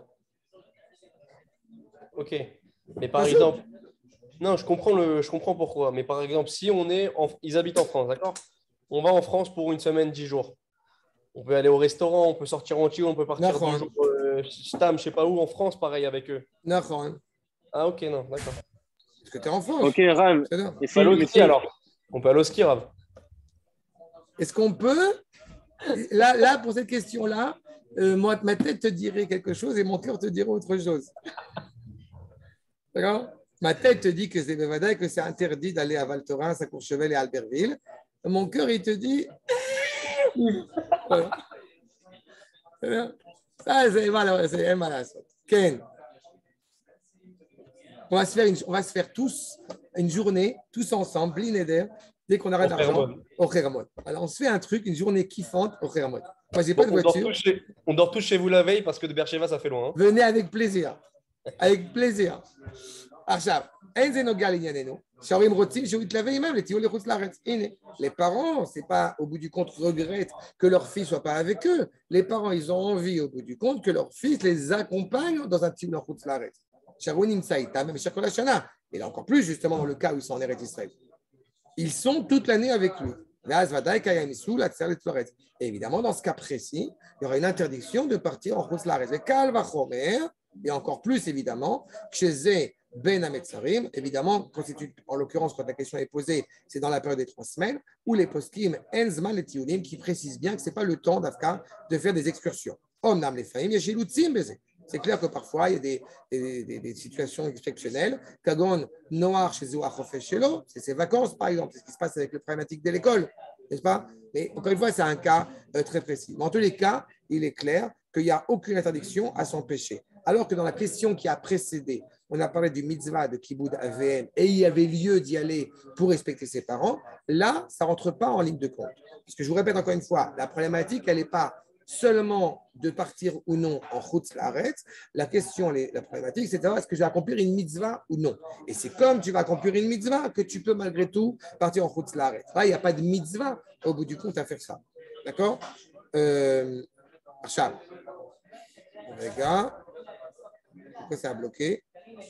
Ok. Mais par Parce exemple, que... non, je comprends, le, je comprends pourquoi. Mais par exemple, si on est, en, ils habitent en France, d'accord? On va en France pour une semaine, dix jours. On peut aller au restaurant, on peut sortir en tio, on peut partir deux jours, euh, Stam, je sais pas où, en France, pareil avec eux. Non. Ah ok, non, d'accord. Parce que tu es en France. Ok, Rav. C'est ça. Et On si, peut aller au mais ski si- alors. On peut aller au ski, Rav. Est-ce qu'on peut là, là, pour cette question-là, euh, moi, ma tête te dirait quelque chose et mon cœur te dirait autre chose. D'accord? Ma tête te dit que c'est Bevada et que c'est interdit d'aller à Val Thorens, à Courchevel et à Albertville. Mon cœur, il te dit. Voilà. Ça, c'est voilà, c'est un malaise. Ken. On va, se faire une, on va se faire tous une journée, tous ensemble, Blinéder, dès qu'on aura de Au l'argent, Khermon. au Khermon. Alors, on se fait un truc, une journée kiffante au Khermon. Moi, j'ai pas de On dort, voiture. tous chez, on dort tous chez vous la veille parce que de Beersheba, ça fait loin. Hein. Venez avec plaisir. Avec plaisir. עכשיו, אין זה נוגע לענייננו. שההורים רוצים שהוא יתלווה עימם לטיול לחוץ לארץ. הנה, les parents, c'est pas au bout du compte regrettent que leur fils soit pas avec eux. Les parents, ils ont envie au bout du compte que leur fils les accompagne dans un טיול לחוץ לארץ. שההוא נמצא איתם במשך כל השנה. Et là encore plus justement dans le cas où ils sont en Eretz Israël. Ils sont toute l'année avec lui. ואז ודאי קיים איסור להצר לתפארת. Et évidemment, dans ce cas précis, il y aura une interdiction de partir en חוץ לארץ. וקל וחומר, et encore plus évidemment, chez eux, Ben Ametzarim, évidemment, en l'occurrence, quand la question est posée, c'est dans la période des trois semaines, où les poskim Enzman et Tiunim qui précisent bien que ce n'est pas le temps d'Afka de faire des excursions. Omnam les Faïm, Yeshilutzim Beze. C'est clair que parfois, il y a des, des, des, des situations exceptionnelles. Kagon Noir chez Zouachofé Shelo, c'est ses vacances, par exemple, c'est ce qui se passe avec le problématique de l'école, n'est-ce pas? Mais encore une fois, c'est un cas euh, très précis. Mais en tous les cas, il est clair qu'il n'y a aucune interdiction à s'empêcher. Alors que dans la question qui a précédé, on a parlé du mitzvah de Kiboud A V M et il y avait lieu d'y aller pour respecter ses parents, là, ça ne rentre pas en ligne de compte. Parce que je vous répète encore une fois, la problématique, elle n'est pas seulement de partir ou non en Chutz Laaretz. La question, la problématique, c'est de savoir est-ce que je vais accomplir une mitzvah ou non. Et c'est comme tu vas accomplir une mitzvah que tu peux malgré tout partir en Chutz Laaretz. Là, il n'y a pas de mitzvah au bout du compte à faire ça. D'accord euh, Achab. Regarde. Pourquoi ça a bloqué?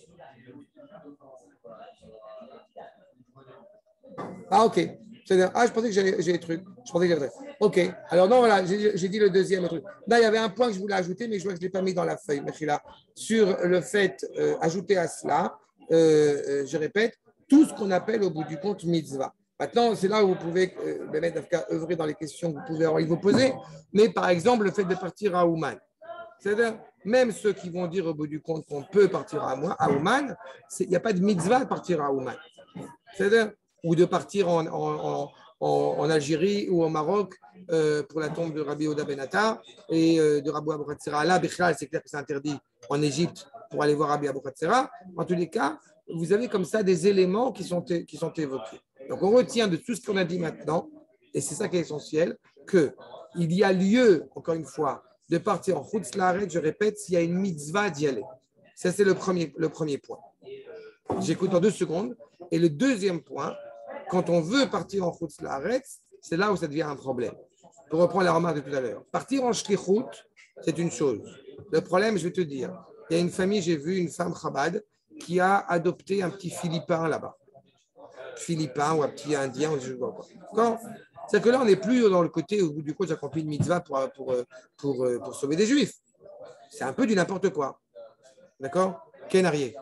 Ah, ok. Ah, je pensais que j'avais des trucs. Je pensais que j'avais. Ok. Alors, non, voilà, j'ai dit le deuxième truc. Là, il y avait un point que je voulais ajouter, mais je vois que je ne l'ai pas mis dans la feuille, Mechila. Sur le fait, euh, ajouter à cela, euh, euh, je répète, tout ce qu'on appelle au bout du compte mitzvah. Maintenant, c'est là où vous pouvez euh, œuvrer dans les questions que vous pouvez avoir, vous poser. Mais par exemple, le fait de partir à Ouman. C'est-à-dire, même ceux qui vont dire au bout du compte qu'on peut partir à, à Ouman, il n'y a pas de mitzvah de partir à Ouman. C'est-à-dire, ou de partir en, en, en, en Algérie ou au Maroc euh, pour la tombe de Rabbi Oda Benata et euh, de Rabbi Abou Khatsera. Là, Bichlal, c'est clair que c'est interdit en Égypte pour aller voir Rabbi Abou Khatsera. En tous les cas, vous avez comme ça des éléments qui sont, qui sont évoqués. Donc, on retient de tout ce qu'on a dit maintenant, et c'est ça qui est essentiel, qu'il y a lieu, encore une fois, de partir en Chutz Laaretz, je répète, s'il y a une mitzvah d'y aller. Ça, c'est le premier, le premier point. J'écoute en deux secondes. Et le deuxième point, quand on veut partir en Chutz Laaretz, c'est là où ça devient un problème. Pour reprendre la remarque de tout à l'heure. Partir en Shlichut, c'est une chose. Le problème, je vais te dire, il y a une famille, j'ai vu une femme Chabad qui a adopté un petit Philippin là-bas. Philippin ou un petit Indien, je ne sais pas quoi. C'est que là, on n'est plus dans le côté où du coup, j'accomplis une mitzvah pour, pour, pour, pour, pour sauver des juifs. C'est un peu du n'importe quoi. D'accord? Ken Arié.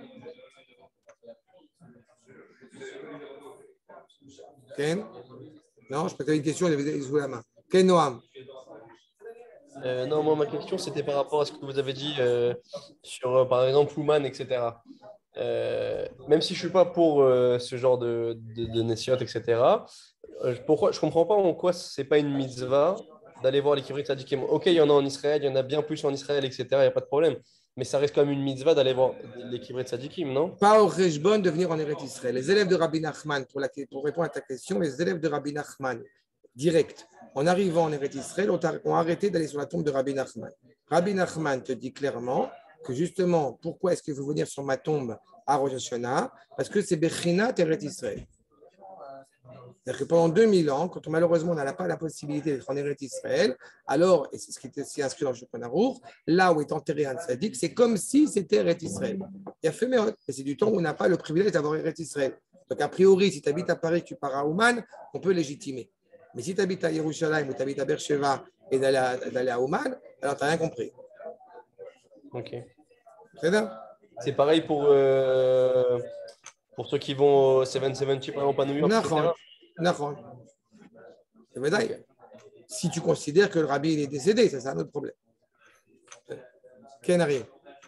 Ken? Non, je peux te une question, il avait joué la main. Ken Noam. Euh, non, moi, ma question, c'était par rapport à ce que vous avez dit euh, sur, euh, par exemple, Ouman, et cetera. Euh, même si je ne suis pas pour euh, ce genre de, de, de Nessiot, et cetera, euh, pourquoi, je ne comprends pas en quoi ce n'est pas une mitzvah d'aller voir les Kivrei Tzadikim. Ok, il y en a en Israël, il y en a bien plus en Israël, et cetera, il n'y a pas de problème. Mais ça reste quand même une mitzvah d'aller voir les Kivrei Tzadikim, non? Pas au Rejbon de venir en Eretz Israël. Les élèves de Rabbi Nachman, pour, la, pour répondre à ta question, les élèves de Rabbi Nachman, direct, en arrivant en Eretz Israël, ont, ont arrêté d'aller sur la tombe de Rabbi Nachman. Rabbi Nachman te dit clairement que justement, pourquoi est-ce que vous venir sur ma tombe à Rosh Hashanah? Parce que c'est Bechinat Eretz Israël. C'est-à-dire que pendant deux mille ans, quand on, malheureusement on n'a pas la possibilité d'être en Eretz Israël, alors, et c'est ce qui est aussi inscrit dans le Shulchan Aruch, là où est enterré un tzaddik, c'est comme si c'était Eretz Israël. Il y a fait Meot, et c'est du temps où on n'a pas le privilège d'avoir Eretz Israël. Donc a priori, si tu habites à Paris, tu pars à Ouman, on peut légitimer. Mais si tu habites à Yerushalayim ou tu habites à Beersheva et d'aller à, d'aller à Ouman, alors tu n'as rien compris. Ok. C'est ça? C'est pareil pour, euh, Pour ceux qui vont au sept cent soixante-dix, par exemple, à New York, et cetera. Nahon. C'est vrai. Si tu considères que le rabbi il est décédé, ça c'est un autre problème. Ken arrive.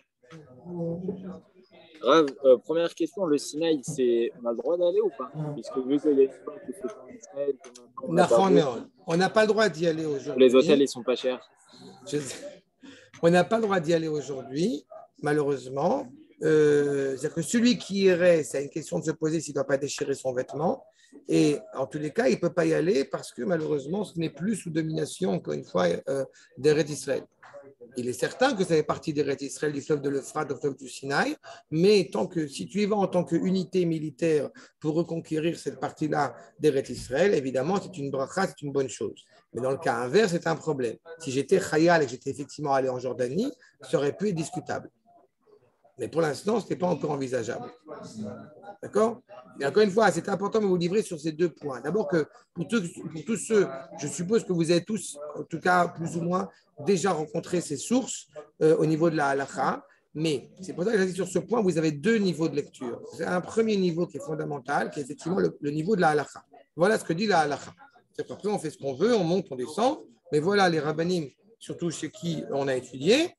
Rav, euh, première question, le Sinaï, c'est on a le droit d'aller ou pas? Puisque vu qu'il y a une fois que c'est en Israël, que maintenant on a pas Nahon, on n'a pas le droit d'y aller aujourd'hui. les hôtels, ils sont pas chers. Je... On n'a pas le droit d'y aller aujourd'hui, malheureusement. Euh, c'est-à-dire que celui qui irait, c'est une question de se poser s'il ne doit pas déchirer son vêtement. Et en tous les cas, il ne peut pas y aller parce que malheureusement, ce n'est plus sous domination, encore une fois, euh, d'Eretz Israël. Il est certain que ça fait partie d'Eretz Israël, du fleuve de l'Euphrate, du fleuve du Sinaï, mais tant que, si tu y vas en tant qu'unité militaire pour reconquérir cette partie-là d'Eretz Israël, évidemment, c'est une bracha, c'est une bonne chose. Mais dans le cas inverse, c'est un problème. Si j'étais Khayal et que j'étais effectivement allé en Jordanie, ça aurait pu être discutable. Mais pour l'instant, ce n'est pas encore envisageable. D'accord? Et encore une fois, c'est important de vous livrer sur ces deux points. D'abord, que pour tous, pour tous ceux, je suppose que vous avez tous, en tout cas plus ou moins, déjà rencontré ces sources euh, au niveau de la halakha. Mais c'est pour ça que j'ai dit sur ce point, vous avez deux niveaux de lecture. C'est un premier niveau qui est fondamental, qui est effectivement le, le niveau de la halakha. Voilà ce que dit la halakha. C'est qu'après, on fait ce qu'on veut, on monte, on descend. Mais voilà les rabbanim, surtout chez qui on a étudié.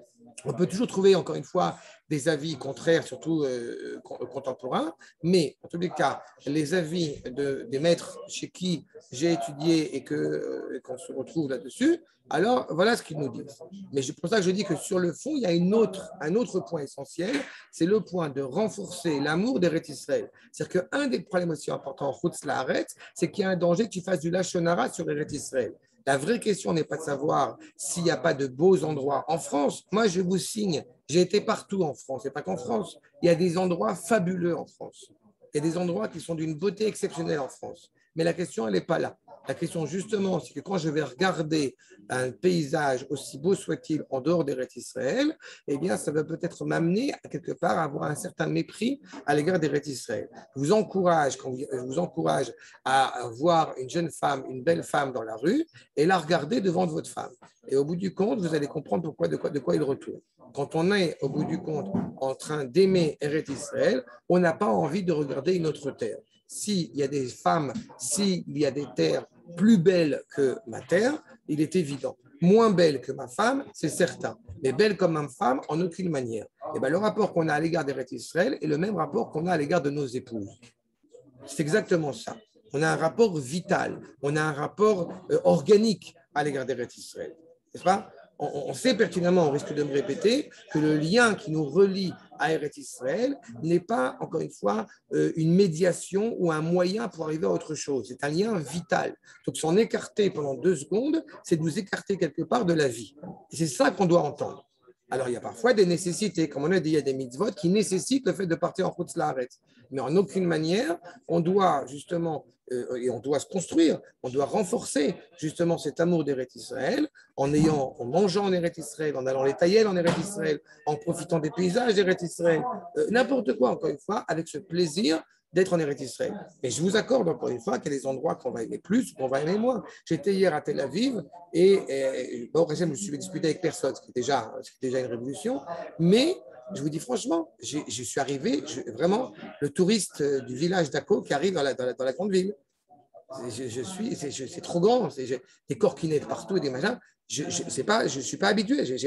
On peut toujours trouver, encore une fois, des avis contraires, surtout euh, contemporains, mais en tous les cas, les avis de, des maîtres chez qui j'ai étudié et que, euh, qu'on se retrouve là-dessus, alors voilà ce qu'ils nous disent. Mais c'est pour ça que je dis que sur le fond, il y a une autre, un autre point essentiel, c'est le point de renforcer l'amour d'Eretz Israël. C'est-à-dire qu'un des problèmes aussi importants en Chutz La'aretz, c'est qu'il y a un danger que tu fasses du Lashon Hara sur Eretz Israël. La vraie question n'est pas de savoir s'il n'y a pas de beaux endroits en France. Moi, je vous signe, j'ai été partout en France, et pas qu'en France. Il y a des endroits fabuleux en France. Il y a des endroits qui sont d'une beauté exceptionnelle en France. Mais la question, elle n'est pas là. La question, justement, c'est que quand je vais regarder un paysage, aussi beau soit-il, en dehors d'Eretz Israël, eh bien, ça va peut-être m'amener, à quelque part, à avoir un certain mépris à l'égard d'Eretz Israël. Je vous encourage, quand je vous encourage à voir une jeune femme, une belle femme dans la rue, et la regarder devant votre femme. Et au bout du compte, vous allez comprendre pourquoi, de, quoi, de quoi il retourne. Quand on est, au bout du compte, en train d'aimer Eretz Israël, on n'a pas envie de regarder une autre terre. S'il y a des femmes, s'il y a des terres plus belles que ma terre, il est évident. Moins belle que ma femme, c'est certain. Mais belle comme ma femme, en aucune manière. Et bien, le rapport qu'on a à l'égard d'Eretz Israël est le même rapport qu'on a à l'égard de nos épouses. C'est exactement ça. On a un rapport vital, on a un rapport euh, organique à l'égard d'Eretz Israël. N'est-ce pas? On sait pertinemment, on risque de me répéter, que le lien qui nous relie à Eretz Israël n'est pas, encore une fois, une médiation ou un moyen pour arriver à autre chose. C'est un lien vital. Donc, s'en écarter pendant deux secondes, c'est de nous écarter quelque part de la vie. Et c'est ça qu'on doit entendre. Alors, il y a parfois des nécessités, comme on a dit, il y a des mitzvot qui nécessitent le fait de partir en Chutz La'aretz. Mais en aucune manière, on doit justement, euh, et on doit se construire, on doit renforcer justement cet amour d'Eretz Israël en ayant, en mangeant en Eretz Israël, en allant les tailler en Eretz Israël, en profitant des paysages d'Eretz Israël, euh, n'importe quoi, encore une fois, avec ce plaisir d'être en Eretz Israël. Mais je vous accorde encore une fois qu'il y a des endroits qu'on va aimer plus ou qu'on va aimer moins. J'étais hier à Tel Aviv et, et bon, je me suis disputé avec personne, ce qui est déjà, ce qui est déjà une révolution. Mais je vous dis franchement, je suis arrivé, je, vraiment, le touriste du village d'Akko qui arrive dans la, dans la, dans la grande ville. Je, je suis, c'est trop grand, c'est des corquinettes partout et des machins. Je ne suis pas habitué, je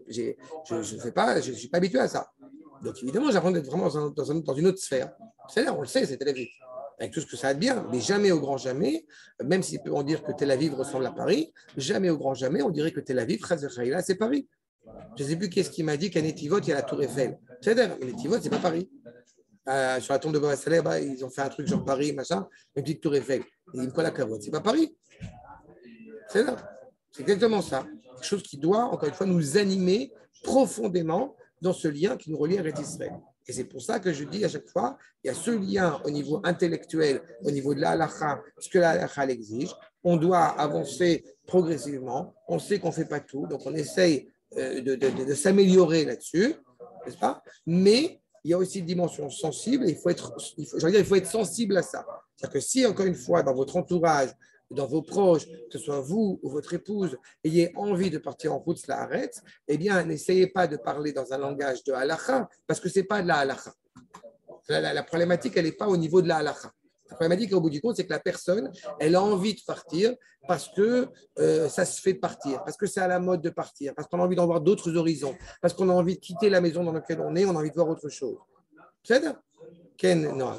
ne suis pas habitué à ça. Donc évidemment, j'apprends d'être vraiment dans, dans, dans une autre sphère. C'est-à-dire, on le sait, c'est Tel Aviv, avec tout ce que ça a de bien, mais jamais au grand jamais, même si on peut dire que Tel Aviv ressemble à Paris, jamais au grand jamais, on dirait que Tel Aviv, c'est Paris. Je ne sais plus qui est-ce qui m'a dit qu'à Netivot, il y a la Tour Eiffel. C'est-à-dire, Netivot, ce n'est pas Paris. Euh, sur la tombe de Baba Saleh, bah, ils ont fait un truc genre Paris, machin, une petite Tour Eiffel. Ils disent quoi la cavote? C'est pas Paris. C'est là. C'est exactement ça. Quelque chose qui doit, encore une fois, nous animer profondément dans ce lien qui nous relie à Eretz Israël. Et c'est pour ça que je dis à chaque fois, il y a ce lien au niveau intellectuel, au niveau de la halakha, ce que la halakha l'exige. On doit avancer progressivement. On sait qu'on ne fait pas tout, donc on essaye de, de, de, de s'améliorer là-dessus, n'est-ce pas? Mais il y a aussi une dimension sensible et il faut être, il faut, je veux dire, il faut être sensible à ça. C'est-à-dire que si, encore une fois, dans votre entourage, dans vos proches, que ce soit vous ou votre épouse, ayez envie de partir en Chutz La'aretz, eh bien, n'essayez pas de parler dans un langage de halakha, parce que ce n'est pas de la halakha. La, la, la problématique, elle n'est pas au niveau de la halakha. La problématique, au bout du compte, c'est que la personne, elle a envie de partir parce que euh, ça se fait de partir, parce que c'est à la mode de partir, parce qu'on a envie d'en voir d'autres horizons, parce qu'on a envie de quitter la maison dans laquelle on est, on a envie de voir autre chose. C'est ça? Ken, non.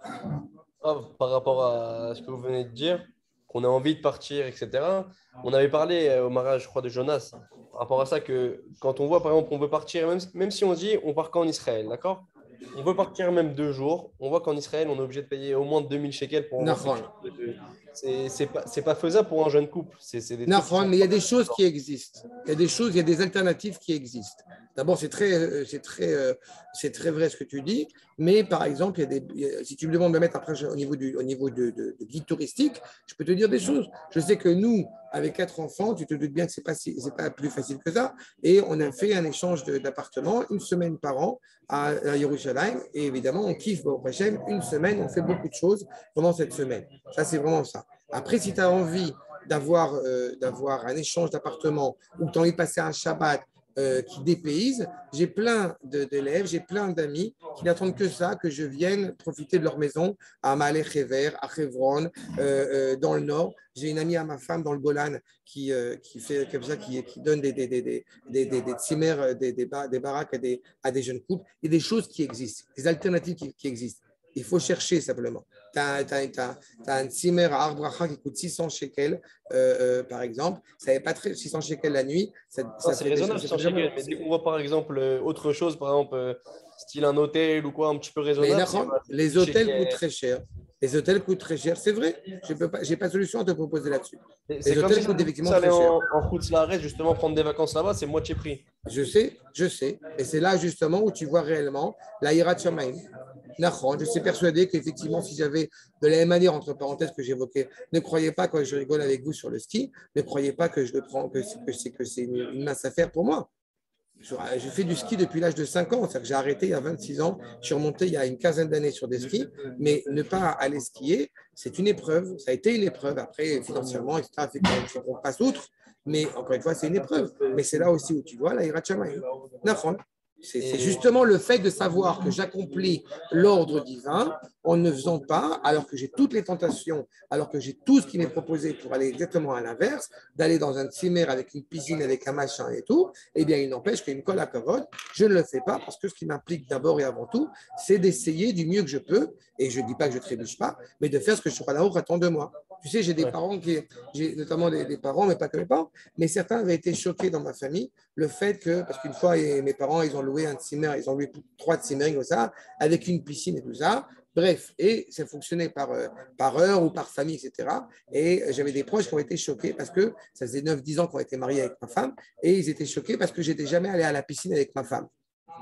Ah, par rapport à ce que vous venez de dire, qu'on a envie de partir, et cetera. On avait parlé euh, au mariage, je crois, de Jonas, par rapport à ça, que quand on voit, par exemple, on veut partir, même, même si on dit on part qu'en Israël, d'accord? On veut partir même deux jours, on voit qu'en Israël, on est obligé de payer au moins deux mille shekels pour avoir quelque chose de- C'est c'est pas, c'est pas faisable pour un jeune couple. C'est c'est des trucs qui Non, sont mais il y a pas- des choses qui existent. Il y a des choses, il y a des alternatives qui existent. D'abord, c'est très, euh, c'est très, euh, c'est très vrai ce que tu dis. Mais par exemple, il y a des, il y a- si tu me demandes de mettre après je- au niveau du, au niveau de, de- de guide touristique, je peux te dire des choses. Je sais que nous, avec quatre enfants, tu te doutes bien que c'est pas si- c'est pas plus facile que ça. Et on a fait un échange de- d'appartements une semaine par an à, à Yerushalayim. Et évidemment, on kiffe au prochain une semaine. On fait beaucoup de choses pendant cette semaine. Ça, c'est vraiment ça. Après, si tu as envie d'avoir euh, d'avoir un échange d'appartements ou que tu as envie de passer un Shabbat euh, qui dépayse, j'ai plein de- d'élèves, j'ai plein d'amis qui n'attendent que ça, que je vienne profiter de leur maison à Malech Hever, à Hebron, euh, euh, dans le nord. J'ai une amie à ma femme dans le Golan qui, euh, qui fait comme ça, qui, qui donne des, des, des, des, des, des, des tzimmer, des, des, ba- des baraques à des, à des jeunes couples. Il y a des choses qui existent, des alternatives qui, qui existent. Il faut chercher simplement. Tu as, un Zimmer à Arbracha qui coûte six cents shekels, euh, euh, par exemple. Ça n'est pas très six cents shekels la nuit. Ça, Non, ça c'est fait déjà, raisonnable, ça cent fait déjà mal. shekels. Mais dès qu'on voit, par exemple, euh, autre chose, par exemple, euh, style un hôtel ou quoi, un petit peu Mais raisonnable, c'est d'accord, voilà, c'est les mille hôtels coûtent shekels. très cher. Les hôtels coûtent très cher, c'est vrai. Je n'ai pas, j'ai pas de solution à te proposer là-dessus. C'est c'est Les comme si hôtels ça coûtent nous effectivement pousse à aller très cher. en, en Khutzlaret, justement, prendre des vacances là-bas, c'est moitié prix. Je sais, je sais. Et c'est là justement où tu vois réellement la Hirat Shamayim. Nachon, je suis persuadé qu'effectivement, si j'avais de la même manière, entre parenthèses, que j'évoquais, ne croyez pas, quand je rigole avec vous sur le ski, ne croyez pas que je le prends, que c'est que c'est, que c'est une, une mince affaire pour moi. Je, je fais du ski depuis l'âge de cinq ans, c'est-à-dire que j'ai arrêté il y a vingt-six ans, je suis remonté il y a une quinzaine d'années sur des skis, mais ne pas aller skier, c'est une épreuve, ça a été une épreuve, après financièrement, et cetera, fait qu'on passe outre, mais encore une fois, c'est une épreuve. Mais c'est là aussi où tu vois la Hirat Shamayim. Nachon. C'est c'est Et justement le fait de savoir que j'accomplis l'ordre divin en ne faisant pas, alors que j'ai toutes les tentations, alors que j'ai tout ce qui m'est proposé pour aller exactement à l'inverse, d'aller dans un tzimmer avec une piscine, avec un machin et tout, eh bien, il n'empêche qu'une colle à kavod, je ne le fais pas parce que ce qui m'implique d'abord et avant tout, c'est d'essayer du mieux que je peux, et je ne dis pas que je ne trébuche pas, mais de faire ce que le Shulchan Aruch attend de moi. Tu sais, j'ai des ouais. parents qui, j'ai notamment des, des parents, mais pas que mes parents, mais certains avaient été choqués dans ma famille, le fait que, parce qu'une fois, et mes parents, ils ont loué un Zimmer, ils ont loué trois Zimmering comme ça, avec une piscine et tout ça. Bref, et ça fonctionnait par, euh, par heure ou par famille, et cetera. Et j'avais des proches qui ont été choqués parce que ça faisait neuf dix ans qu'on était mariés avec ma femme, et ils étaient choqués parce que j'étais jamais allé à la piscine avec ma femme.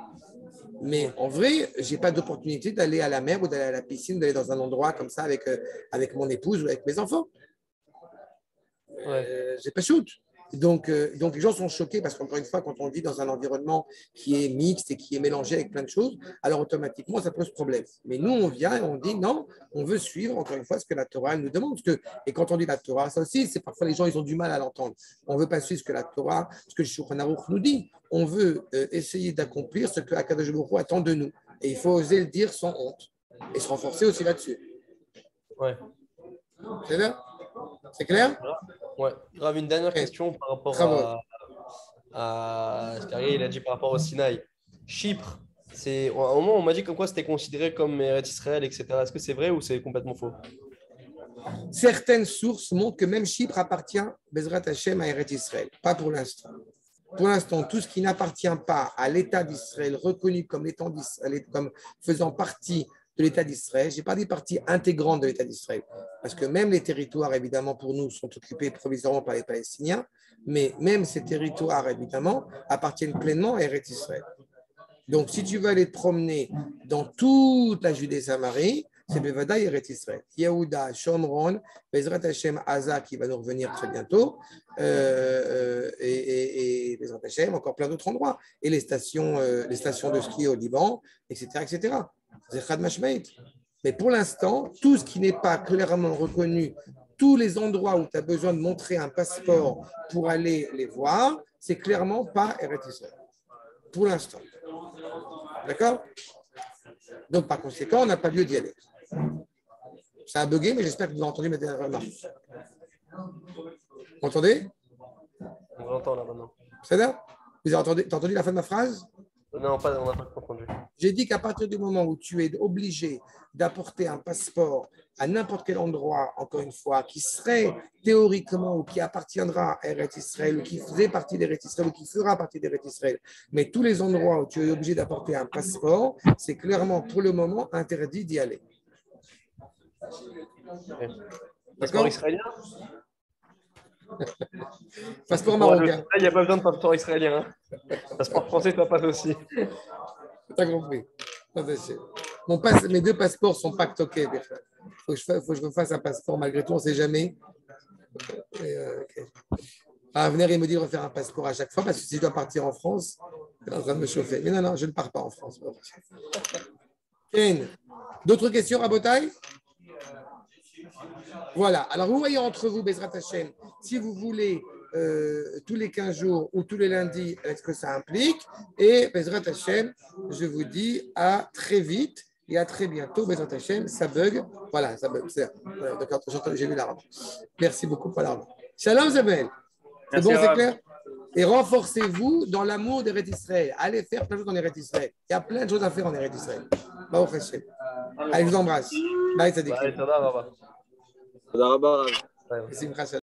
Mais en vrai, je n'ai pas d'opportunité d'aller à la mer ou d'aller à la piscine, d'aller dans un endroit comme ça avec, euh, avec mon épouse ou avec mes enfants. Ouais. Euh, j'ai pas shoot. Donc, euh, donc les gens sont choqués parce qu'encore une fois, quand on vit dans un environnement qui est mixte et qui est mélangé avec plein de choses, alors automatiquement, ça pose problème. Mais nous, on vient et on dit non, on veut suivre, encore une fois, ce que la Torah elle nous demande. Parce que, et quand on dit la Torah, ça aussi, c'est parfois les gens, ils ont du mal à l'entendre. On ne veut pas suivre ce que la Torah, ce que le Shulchan Aruch nous dit. On veut euh, essayer d'accomplir ce que Akadosh Baruch Hu attend de nous. Et il faut oser le dire sans honte. Et se renforcer aussi là-dessus. Ouais. C'est clair? C'est clair? Ouais. Grave, une dernière Okay. question par rapport Bravo. à, à ce qu'Ariel il a dit par rapport au Sinaï. Chypre, c'est, à un moment, on m'a dit comme quoi c'était considéré comme Eretz Israël, et cetera. Est-ce que c'est vrai ou c'est complètement faux? Certaines sources montrent que même Chypre appartient, Bezrat Hashem, à Eretz Israël. Pas pour l'instant. Pour l'instant, tout ce qui n'appartient pas à l'État d'Israël, reconnu comme, comme faisant partie de l'État d'Israël, je n'ai pas dit partie intégrante de l'État d'Israël, parce que même les territoires, évidemment, pour nous, sont occupés provisoirement par les Palestiniens, mais même ces territoires, évidemment, appartiennent pleinement à Eretz Israël. Donc, si tu veux aller te promener dans toute la Judée-Samarie, c'est Bevadaï Eretz Israël. Yehuda, Shomron, Bezrat Hashem, Aza, qui va nous revenir très bientôt, euh, et, et, et Bezrat Hashem, encore plein d'autres endroits, et les stations, euh, les stations de ski au Liban, et cetera, et cetera. Zechad Mashmaït. Mais pour l'instant, tout ce qui n'est pas clairement reconnu, tous les endroits où tu as besoin de montrer un passeport pour aller les voir, c'est clairement pas Eretz Israël. Pour l'instant. D'accord? Donc, par conséquent, on n'a pas lieu d'y aller. Ça a bugué, mais j'espère que vous avez entendu ma dernière remarque. Vous entendez? On vous entend là maintenant. C'est là? Vous avez entendu, t'as entendu la fin de ma phrase? Non, pas, on n'a pas entendu. J'ai dit qu'à partir du moment où tu es obligé d'apporter un passeport à n'importe quel endroit, encore une fois, qui serait théoriquement ou qui appartiendra à Eretz Israël ou qui faisait partie d'Eretz Israël ou qui fera partie d'Eretz Israël, mais tous les endroits où tu es obligé d'apporter un passeport, c'est clairement pour le moment interdit d'y aller. Okay. Passeport israélien? Passeport marocain. Il n'y a pas besoin de passeport israélien. Hein. Passeport français, ça passe aussi. T'as compris. Mon passe, mes deux passeports sont pas toqués. Il faut, faut que je refasse un passeport malgré tout, on ne sait jamais. Et, euh, okay. À venir, il me dit de refaire un passeport à chaque fois parce que si je dois partir en France, c'est en train de me chauffer. Mais non, non, je ne pars pas en France. Ken, d'autres questions, Rabotai? Voilà. Alors, vous voyez entre vous, Bezrat Hashem, si vous voulez euh, tous les quinze jours ou tous les lundis, est-ce que ça implique? Et Bezrat Hashem, je vous dis à très vite et à très bientôt. Bezrat Hashem, ça bug. Voilà, ça bug. Voilà, d'accord, j'ai vu l'arbre. Merci beaucoup pour l'arbre. Shalom, Zabel. C'est bon, c'est clair? Et renforcez-vous dans l'amour d'Eretz Israël. Allez faire plein de choses en Eretz Israël. Il y a plein de choses à faire en Eretz Israël. Baruch Hashem. Allez, je vous embrasse. Bye, Sadiq. Bye, ça va, ça va. תודה רבה. בשמחה.